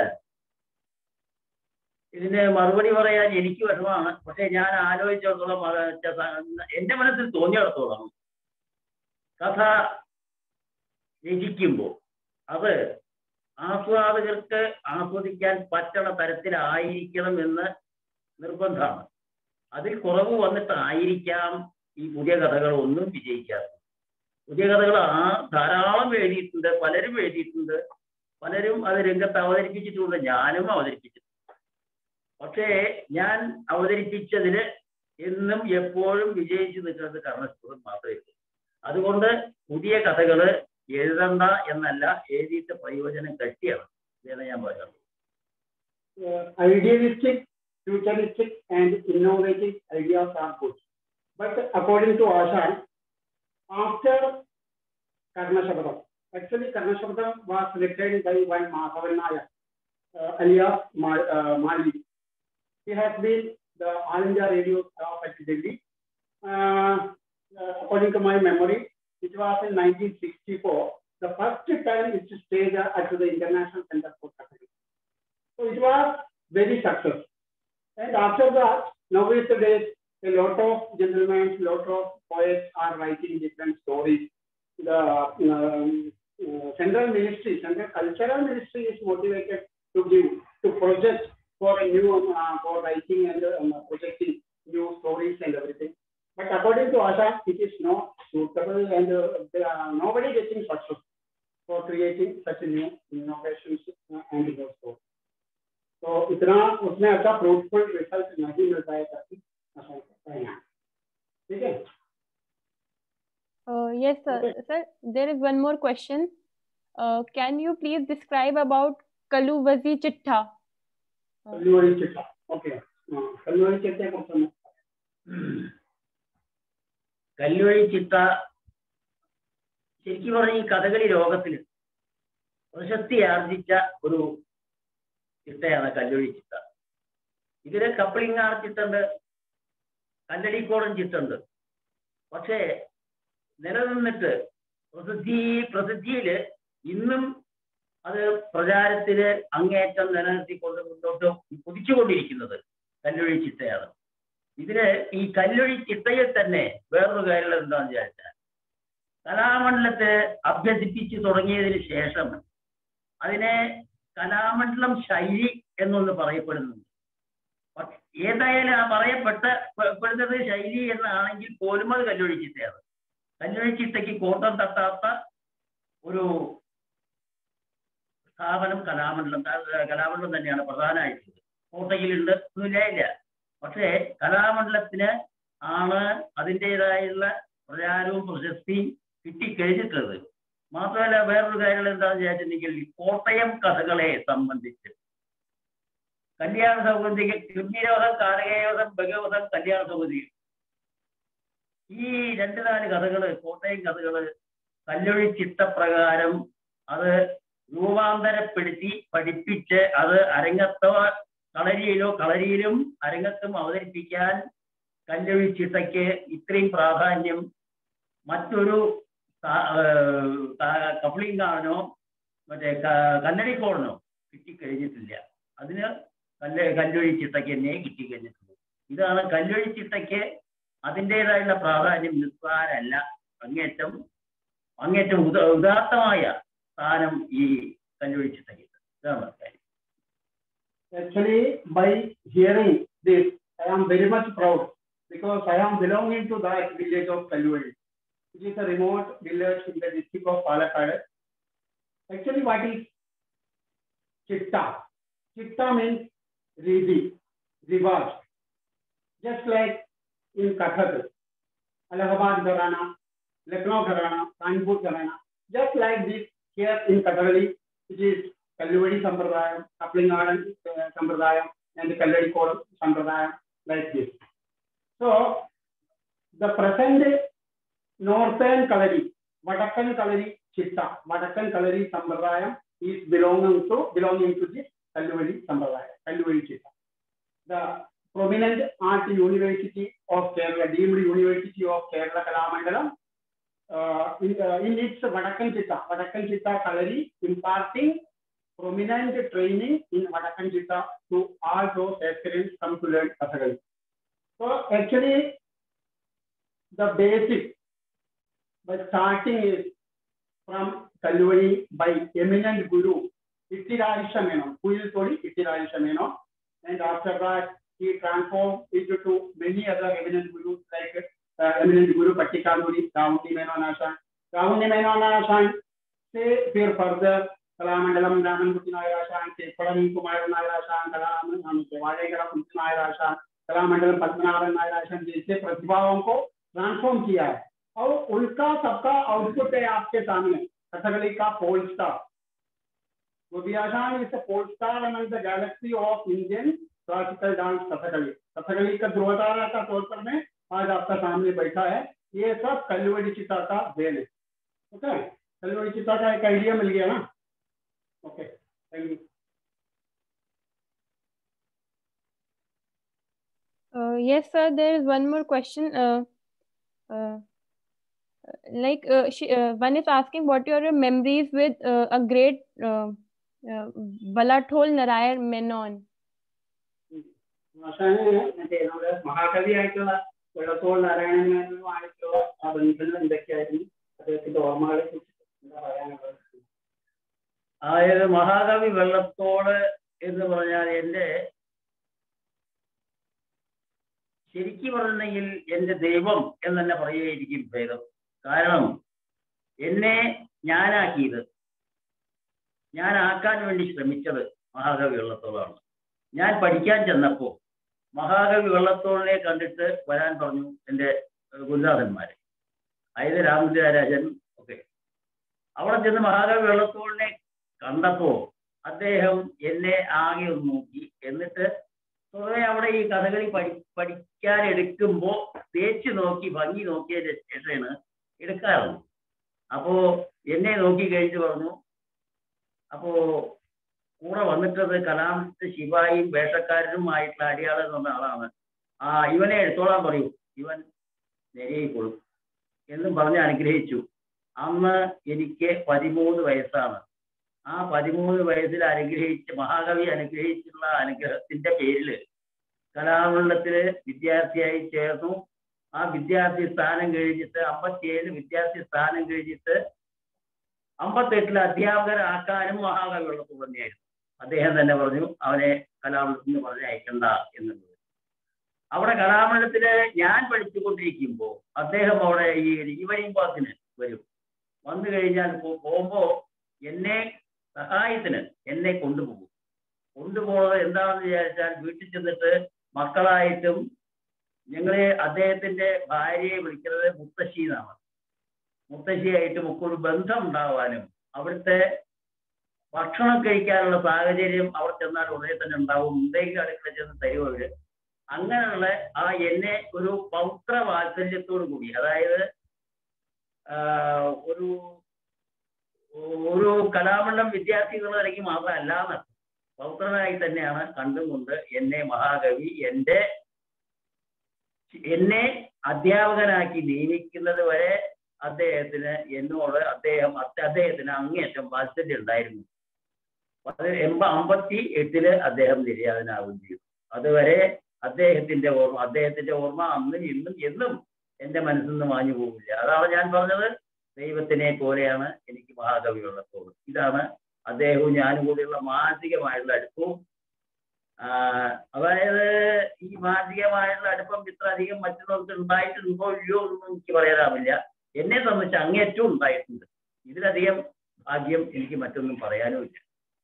ഇതിന് മറുപടി പറയാൻ എനിക്ക് വിഷമമാണ്. പക്ഷെ ഞാൻ ആലോചിച്ചിടത്തോളം എന്റെ മനസ്സിൽ തോന്നിയിടത്തോളം കഥ രചിക്കുമ്പോൾ അത് ആസ്വാദകർക്ക് ആസ്വദിക്കാൻ പറ്റണ തരത്തിലായിരിക്കണം എന്ന് നിർബന്ധമാണ്. അതിൽ കുറവ് വന്നിട്ടായിരിക്കാം ഈ പുതിയ കഥകൾ ഒന്നും വിജയിക്കാറ്. പുതിയ കഥകൾ ആ ധാരാളം എഴുതിയിട്ടുണ്ട്, പലരും എഴുതിയിട്ടുണ്ട്, പലരും അത് രംഗത്ത് അവതരിപ്പിച്ചിട്ടുണ്ട്, ഞാനും അവതരിപ്പിച്ചിട്ടുണ്ട്. പക്ഷേ ഞാൻ അവതരിപ്പിച്ചതിന് എന്നും എപ്പോഴും വിജയിച്ചു നിൽക്കുന്നത് കർണശബ്ദം മാത്രമേ ഉള്ളൂ. അതുകൊണ്ട് പുതിയ കഥകള് എഴുതണ്ട എന്നല്ല, എഴുതിയിട്ട് പ്രയോജനം കട്ടിയാണ് ഇതാണ് ഞാൻ പറയുന്നത്.
Idealistic, futuristic and innovative ideas are good. But according to Ashan, after Karna Shabdam, actually Karna Shabdam was written by one Madhavan Nayak, uh, alias uh, Mali. He has been the All India Radio staff at Delhi. Uh, uh, according to my memory, it was in nineteen sixty-four. The first time it stayed at the International Center for Kathakali. So it was very successful. And after that, nowadays, a lot of gentlemen, a lot of poets are writing different stories. The um, uh, central ministry, central cultural ministry is motivated to give, to project for a new, uh, for writing and um, projecting new stories and everything. But according to Asha, it is not suitable and uh, uh, nobody getting success for creating such a new innovations uh, and new stories. So इतना उसमें अच्छा fruitful result नहीं मिलता है करके आशा करता है यहाँ. ठीक है?
Uh, yes, sir. Okay. Sir, there is one more question. Uh, can you please describe about Kaluvazi Chitta?
Kaluvazi Chitta. Okay. Uh, Kaluvazi Chitta को समझ.
കല്ലുവഴി ചിട്ട ശരിക്കും പറഞ്ഞ ഈ കഥകളി ലോകത്തിൽ പ്രശസ്തി ആർജിച്ച ഒരു ചിട്ടയാണ് കല്ലുവഴി ചിട്ട. ഇതില് കപ്പിളിങ്ങാർ ചിട്ടുണ്ട്, കല്ലടിക്കോടൻ ചിട്ടുണ്ട്. പക്ഷേ നിലനിന്നിട്ട് പ്രസിദ്ധി പ്രസിദ്ധിയില് ഇന്നും അത് പ്രചാരത്തില് അങ്ങേയറ്റം നിലനിർത്തിക്കൊണ്ട് മുന്നോട്ട് കുതിച്ചുകൊണ്ടിരിക്കുന്നത് കല്ലുവഴി ചിട്ടയാണ്. ഇതിന് ഈ കല്ലുവഴി ചിട്ടയിൽ തന്നെ വേറൊരു കാര്യം എന്താണെന്ന് വിചാരിച്ചാൽ കലാമണ്ഡലത്തെ അഭ്യസിപ്പിച്ചു തുടങ്ങിയതിന് ശേഷം അതിനെ കലാമണ്ഡലം ശൈലി എന്നൊന്ന് പറയപ്പെടുന്നുണ്ട്. ഏതായാലും ആ പറയപ്പെട്ട പെടുന്നത് ശൈലി എന്നാണെങ്കിൽ പോലും അത് കല്ലുവഴി ചിട്ടയാണ്. കല്ലുവഴി ചിട്ടയ്ക്ക് കോട്ടം തട്ടാത്ത ഒരു സ്ഥാപനം കലാമണ്ഡലം കലാമണ്ഡലം തന്നെയാണ് പ്രധാനമായിട്ടുള്ളത്. കോട്ടയിലുണ്ട് ഒന്നുമില്ല ഇല്ല. പക്ഷേ കലാമണ്ഡലത്തിന് ആണ് അതിൻ്റെതായുള്ള പ്രചാരവും പ്രശസ്തിയും കിട്ടിക്കഴിഞ്ഞിട്ടുള്ളത്. മാത്രമല്ല വേറൊരു കാര്യം എന്താണെന്ന് വിചാരിച്ചിട്ടുണ്ടെങ്കിൽ കോട്ടയം കഥകളെ സംബന്ധിച്ച് കല്യാണ സൗഗന്ധിക ഗംഭീരവധം, കാരകേയവധം, ഭഗവതം, കല്യാണ സൗഗന്ധികം ഈ രണ്ട് നാല് കഥകള് കോട്ടയം കഥകള് കല്ലുവഴി ചിട്ടപ്രകാരം അത് രൂപാന്തരപ്പെടുത്തി പഠിപ്പിച്ച് അത് അരങ്ങത്തോ കളരിയിലോ കളരിയിലും അരങ്ങത്തും അവതരിപ്പിക്കാൻ കല്ലൊഴി ചിട്ടയ്ക്ക് ഇത്രയും പ്രാധാന്യം മറ്റൊരു കപ്ലിംഗാനോ മറ്റേ കന്നഡിക്കോളിനോ കിട്ടിക്കഴിഞ്ഞിട്ടില്ല. അതിന് കല്ല് കല്ലൊഴി ചിട്ടയ്ക്ക് തന്നെ കിട്ടിക്കഴിഞ്ഞിട്ടുള്ളൂ. ഇതാണ് കല്ലൊഴി ചിട്ടയ്ക്ക് അതിൻ്റെതായുള്ള പ്രാധാന്യം നിസ്സാരമല്ല, അങ്ങേറ്റം അങ്ങേറ്റം ഉദ ഉദാത്തമായ സ്ഥാനം ഈ കല്ലൊഴി ചിട്ടയ്ക്ക്. ഇതാണ് കാര്യം.
Actually, by hearing this, I am very much proud because I am belonging to that village of Kalluvadi, which is a remote village in the district of Palakkad. Actually, what is Chitta? Chitta means Ridi, Rivaj. Just like in Kathak, Allahabad Gharana, Lucknow Gharana, Kanpur Gharana, just like this here in Kathakali, which is Kalluvadi Sampradayam, Kaplingadan uh, Sampradayam, and the Kalladi Kodam Sampradayam, like this. So, the present Northern Kalari, Vadakkan Kalari Chitta, Vadakkan Kalari Sampradayam is belonging to belonging to this Kalluvadi Sampradayam, Kalluvadi Chitta. The prominent Art University of Kerala, deemed University of Kerala Kalamandalam, uh, in, uh, in its Vadakkan Chitta, Vadakkan Chitta Kalari, imparting prominent training in Vadakkan Chitta to all those aspirants come to learn Kathakali. So actually, the basic, the starting is from Kalluvadi by eminent Guru Ittirayisha Menon, Kuyilthodi Ittirayisha Menon, and after that he transformed it to many other eminent Gurus like uh, eminent Guru Pattikanduri, Ravundi Menon Ashan, Ravundi Menon Ashan, say here further. Kalamandalam Ramankuti Nayarashan, Kepalam Kumar Nayarashan, Kalam Devadegara Kunti Nayarashan, Kalamandalam Padmanabhan Nayarashan, जैसे प्रतिभाओं को transform किया है और उनका सबका output है आपके सामने. कथकली का pole star, Gopiashan is a pole star among the galaxy of Indian classical dance Kathakali. Kathakali का ध्रुवतारा का तौर पर में आज आपका सामने बैठा है. ये सब कल्लुवडी चित्ता का देन है. ओके, कल्लुवडी चित्ता का एक आइडिया मिल गया ना. Okay, thank you.
Uh, yes, sir. There is one more question. Uh, uh, like, uh, she, uh, one is asking, what are your memories with uh, a great uh, uh, Valathol Narayan Menon?
മഹാകവി ആയിട്ടുള്ള വള്ളത്തോൾ നാരായണൻ മേനോനുമായിട്ടുള്ള ആ ബന്ധങ്ങൾ എന്തൊക്കെയായിരുന്നു, അദ്ദേഹത്തിന്റെ ഓർമ്മകളെ കുറിച്ച് എന്താ പറയാനുള്ളത്?
അതായത് മഹാകവി വെള്ളത്തോട് എന്ന് പറഞ്ഞാൽ എൻ്റെ ശരിക്കും പറഞ്ഞെങ്കിൽ എൻ്റെ ദൈവം എന്ന് തന്നെ പറയുകയായിരിക്കും ഭേദം. കാരണം എന്നെ ഞാനാക്കിയത്, ഞാനാക്കാൻ വേണ്ടി ശ്രമിച്ചത് മഹാകവി വെള്ളത്തോളാണ്. ഞാൻ പഠിക്കാൻ ചെന്നപ്പോൾ മഹാകവി വെള്ളത്തോളിനെ കണ്ടിട്ട് വരാൻ പറഞ്ഞു എൻ്റെ ഗുരുനാഥന്മാരെ, അതായത് രാമചന്ദ്രരാജൻ ഒക്കെ. അവിടെ ചെന്ന് മഹാകവി വെള്ളത്തോളിനെ കണ്ടപ്പോൾ അദ്ദേഹം എന്നെ ആകെ ഒന്ന് നോക്കി. എന്നിട്ട് സ്വതവേ അവിടെ ഈ കഥകളി പഠി പഠിക്കാൻ എടുക്കുമ്പോൾ തേച്ച് നോക്കി ഭംഗി നോക്കിയതിന് ശേഷമാണ് എടുക്കാറുള്ളൂ. അപ്പോ എന്നെ നോക്കി കഴിഞ്ഞ് പറഞ്ഞു, അപ്പോ കൂടെ വന്നിട്ടത് കലാമിസ്റ്റ് ശിവായും വേഷക്കാരനുമായിട്ടുള്ള അടിയാള് എന്ന ആളാണ്. ആ ഇവനെ എടുത്തോളാൻ പറയൂ, ഇവൻ നിരയിക്കൊള്ളും എന്നും പറഞ്ഞ് അനുഗ്രഹിച്ചു. അന്ന് എനിക്ക് പതിമൂന്ന് വയസ്സാണ്. ആ പതിമൂന്ന് വയസ്സിൽ അനുഗ്രഹിച്ച് മഹാകവി അനുഗ്രഹിച്ചുള്ള അനുഗ്രഹത്തിന്റെ പേരിൽ കലാമണ്ഡലത്തില് വിദ്യാർത്ഥിയായി ചേർന്നു. ആ വിദ്യാർത്ഥി സ്ഥാനം കഴിഞ്ഞിട്ട് അമ്പത്തിയേഴ് വിദ്യാർത്ഥി സ്ഥാനം കഴിഞ്ഞിട്ട് അമ്പത്തെട്ടിൽ അധ്യാപകരാക്കാനും മഹാകവി വെള്ളത്തോൾ തന്നെയായിരുന്നു. അദ്ദേഹം തന്നെ പറഞ്ഞു അവനെ കലാമണ്ഡലത്തിന് പറഞ്ഞ് അയക്കണ്ട എന്നുള്ളത്. അവിടെ കലാമണ്ഡലത്തില് ഞാൻ പഠിച്ചുകൊണ്ടിരിക്കുമ്പോൾ അദ്ദേഹം അവിടെ ഈ ഈവനിങ് വാക്കിന് വരും. വന്നു കഴിഞ്ഞാൽ പോകുമ്പോ എന്നെ സഹായത്തിന് എന്നെ കൊണ്ടുപോകും. കൊണ്ടുപോകുന്നത് എന്താണെന്ന് വിചാരിച്ചാൽ വീട്ടിൽ ചെന്നിട്ട് മക്കളായിട്ടും ഞങ്ങളെ അദ്ദേഹത്തിന്റെ ഭാര്യയെ വിളിക്കുന്നത് മുത്തശ്ശി എന്നാണ്. മുത്തശ്ശിയായിട്ടും ഒക്കെ ഒരു ബന്ധം ഉണ്ടാവാനും അവിടുത്തെ ഭക്ഷണം കഴിക്കാനുള്ള സാഹചര്യം അവിടെ ചെന്നാൽ ഉടനെ തന്നെ ഉണ്ടാവും. എന്തെങ്കിലും അടുക്കള ചെന്ന് തരുവവര്. അങ്ങനെയുള്ള ആ എന്നെ ഒരു പൗത്ര വാത്സല്യത്തോടു കൂടി, അതായത് ഒരു ഒരു കലാമണ്ഡലം വിദ്യാർത്ഥി എന്നുള്ള നിലയ്ക്ക് മാത്രമല്ല, പൗത്രനായി തന്നെയാണ് കണ്ടുകൊണ്ട് എന്നെ മഹാകവി എൻ്റെ എന്നെ അധ്യാപകനാക്കി നിയമിക്കുന്നത് വരെ അദ്ദേഹത്തിന് എന്നോട് അദ്ദേഹം അദ്ദേഹത്തിന് അങ്ങേയറ്റം വാത്സല്യം ഉണ്ടായിരുന്നു. അത് എൺപ അമ്പത്തി എട്ടില് അദ്ദേഹം നിര്യാതനാവുകയും ചെയ്തു. അതുവരെ അദ്ദേഹത്തിന്റെ ഓർമ്മ അദ്ദേഹത്തിന്റെ ഓർമ്മ അന്നും ഇന്നും എന്നും എൻ്റെ മനസ്സിൽ നിന്ന് മാഞ്ഞു പോകില്ല. അതാണ് ഞാൻ പറഞ്ഞത്, ദൈവത്തിനെ പോലെയാണ് എനിക്ക് മഹാകവിയുള്ളപ്പോൾ. ഇതാണ് അദ്ദേഹവും ഞാനും കൂടിയുള്ള മാനസികമായിട്ടുള്ള അടുപ്പവും. അതായത് ഈ മാനസികമായിട്ടുള്ള അടുപ്പം ഇത്ര അധികം മറ്റുള്ളവർക്ക് ഉണ്ടായിട്ടുണ്ടോ ഇല്ലയോ ഒന്നും എനിക്ക് പറയാനാവില്ല. എന്നെ സംബന്ധിച്ച് അങ്ങേറ്റവും ഉണ്ടായിട്ടുണ്ട്. ഇതിലധികം ഭാഗ്യം എനിക്ക് മറ്റൊന്നും പറയാനും ഇല്ല.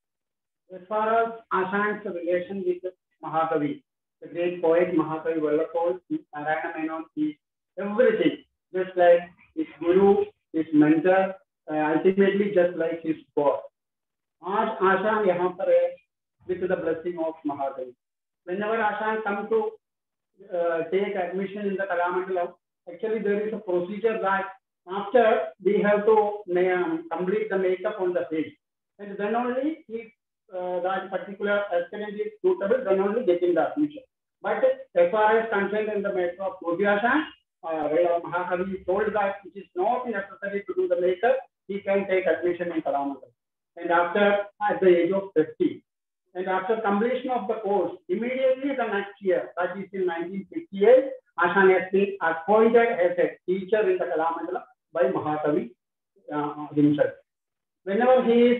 As far as Ashan's relation with Mahakavi, the great poet Mahakavi Vallapol, Narayana Menon, is everything, just like his guru, his mentor, uh, ultimately just like his God. As Ashan yahan par hai with the blessing of Mahakavi. Whenever Ashan come to uh, take admission in the Kalamandalam, actually there is a procedure that after we have to um, complete the makeup on the face, and then only he Uh, that particular aspirant is suitable, then only getting the admission. But as far as concerned in the matter of Gopiyashan, uh, Mahakavi told that it is not necessary to do the makeup, he can take admission in Kalamandalam. And after, at the age of fifty, and after completion of the course, immediately the next year, that is in nineteen fifty-eight, Ashan has been appointed as a teacher in the Kalamandalam by Mahakavi uh, himself. Whenever he is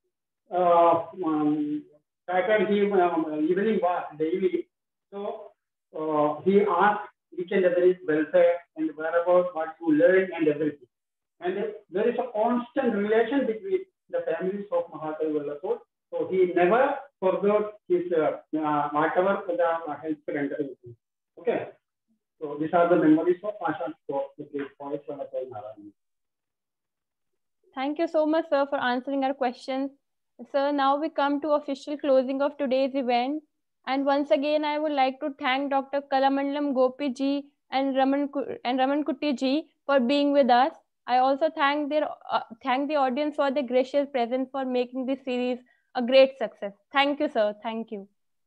Uh, um, started him um, evening walk daily. So uh, he asked each and every welfare and whereabouts, what to learn and everything. And there is a constant relation between the families of Mahakavi Vallapol. So he never forgot his uh, uh, whatever the help rendering. Okay. So these are the memories of Ashan for the great poet Vallapol Narayana.
Thank you so much, sir, for answering our questions. Sir, now we come to official closing of today's event. And once again, I would like to thank Doctor Kalamandalam Gopi ji and Raman and Raman Kutti ji for being with us. I also thank their uh, thank the audience for their gracious presence for making this series a great success. Thank you, sir. Thank you.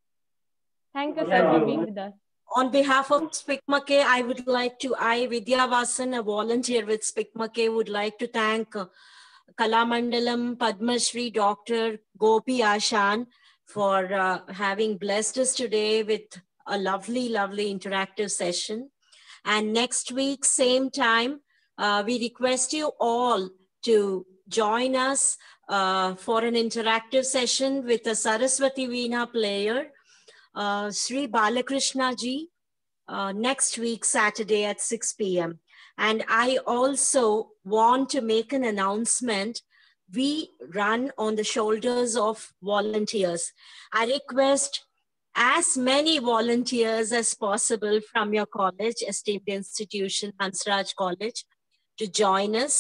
Thank you, sir, for being with us.
On behalf of SPICMAKE, I would like to, I, Vidya Vasan, a volunteer with SPICMAKE, would like to thank uh, Kalamandalam Padma Shri Doctor Gopi Ashan for uh, having blessed us today with a lovely, lovely interactive session. And next week, same time, uh, we request you all to join us uh, for an interactive session with a Saraswati Veena player, uh, Sri Balakrishna ji, uh, next week, Saturday at six p m And I also want to make an announcement. We run on the shoulders of volunteers. I request as many volunteers as possible from your college, esteemed institution, Hansraj College, to join us.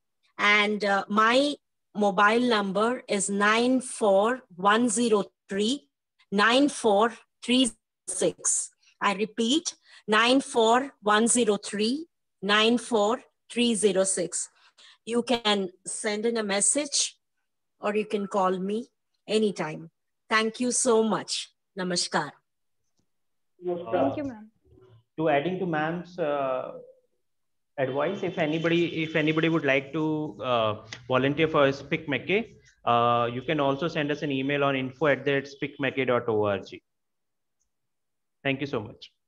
And uh, my mobile number is nine four one zero three nine four three six. I repeat, nine four one zero three nine four three zero six. You can send in a message or you can call me anytime. Thank you so much. Namaskar.
Thank you, ma'am.
To adding to ma'am's uh, advice, if anybody if anybody would like to uh, volunteer for SPICMAKE, uh, you can also send us an email on info at spicmake dot org. Thank you so much.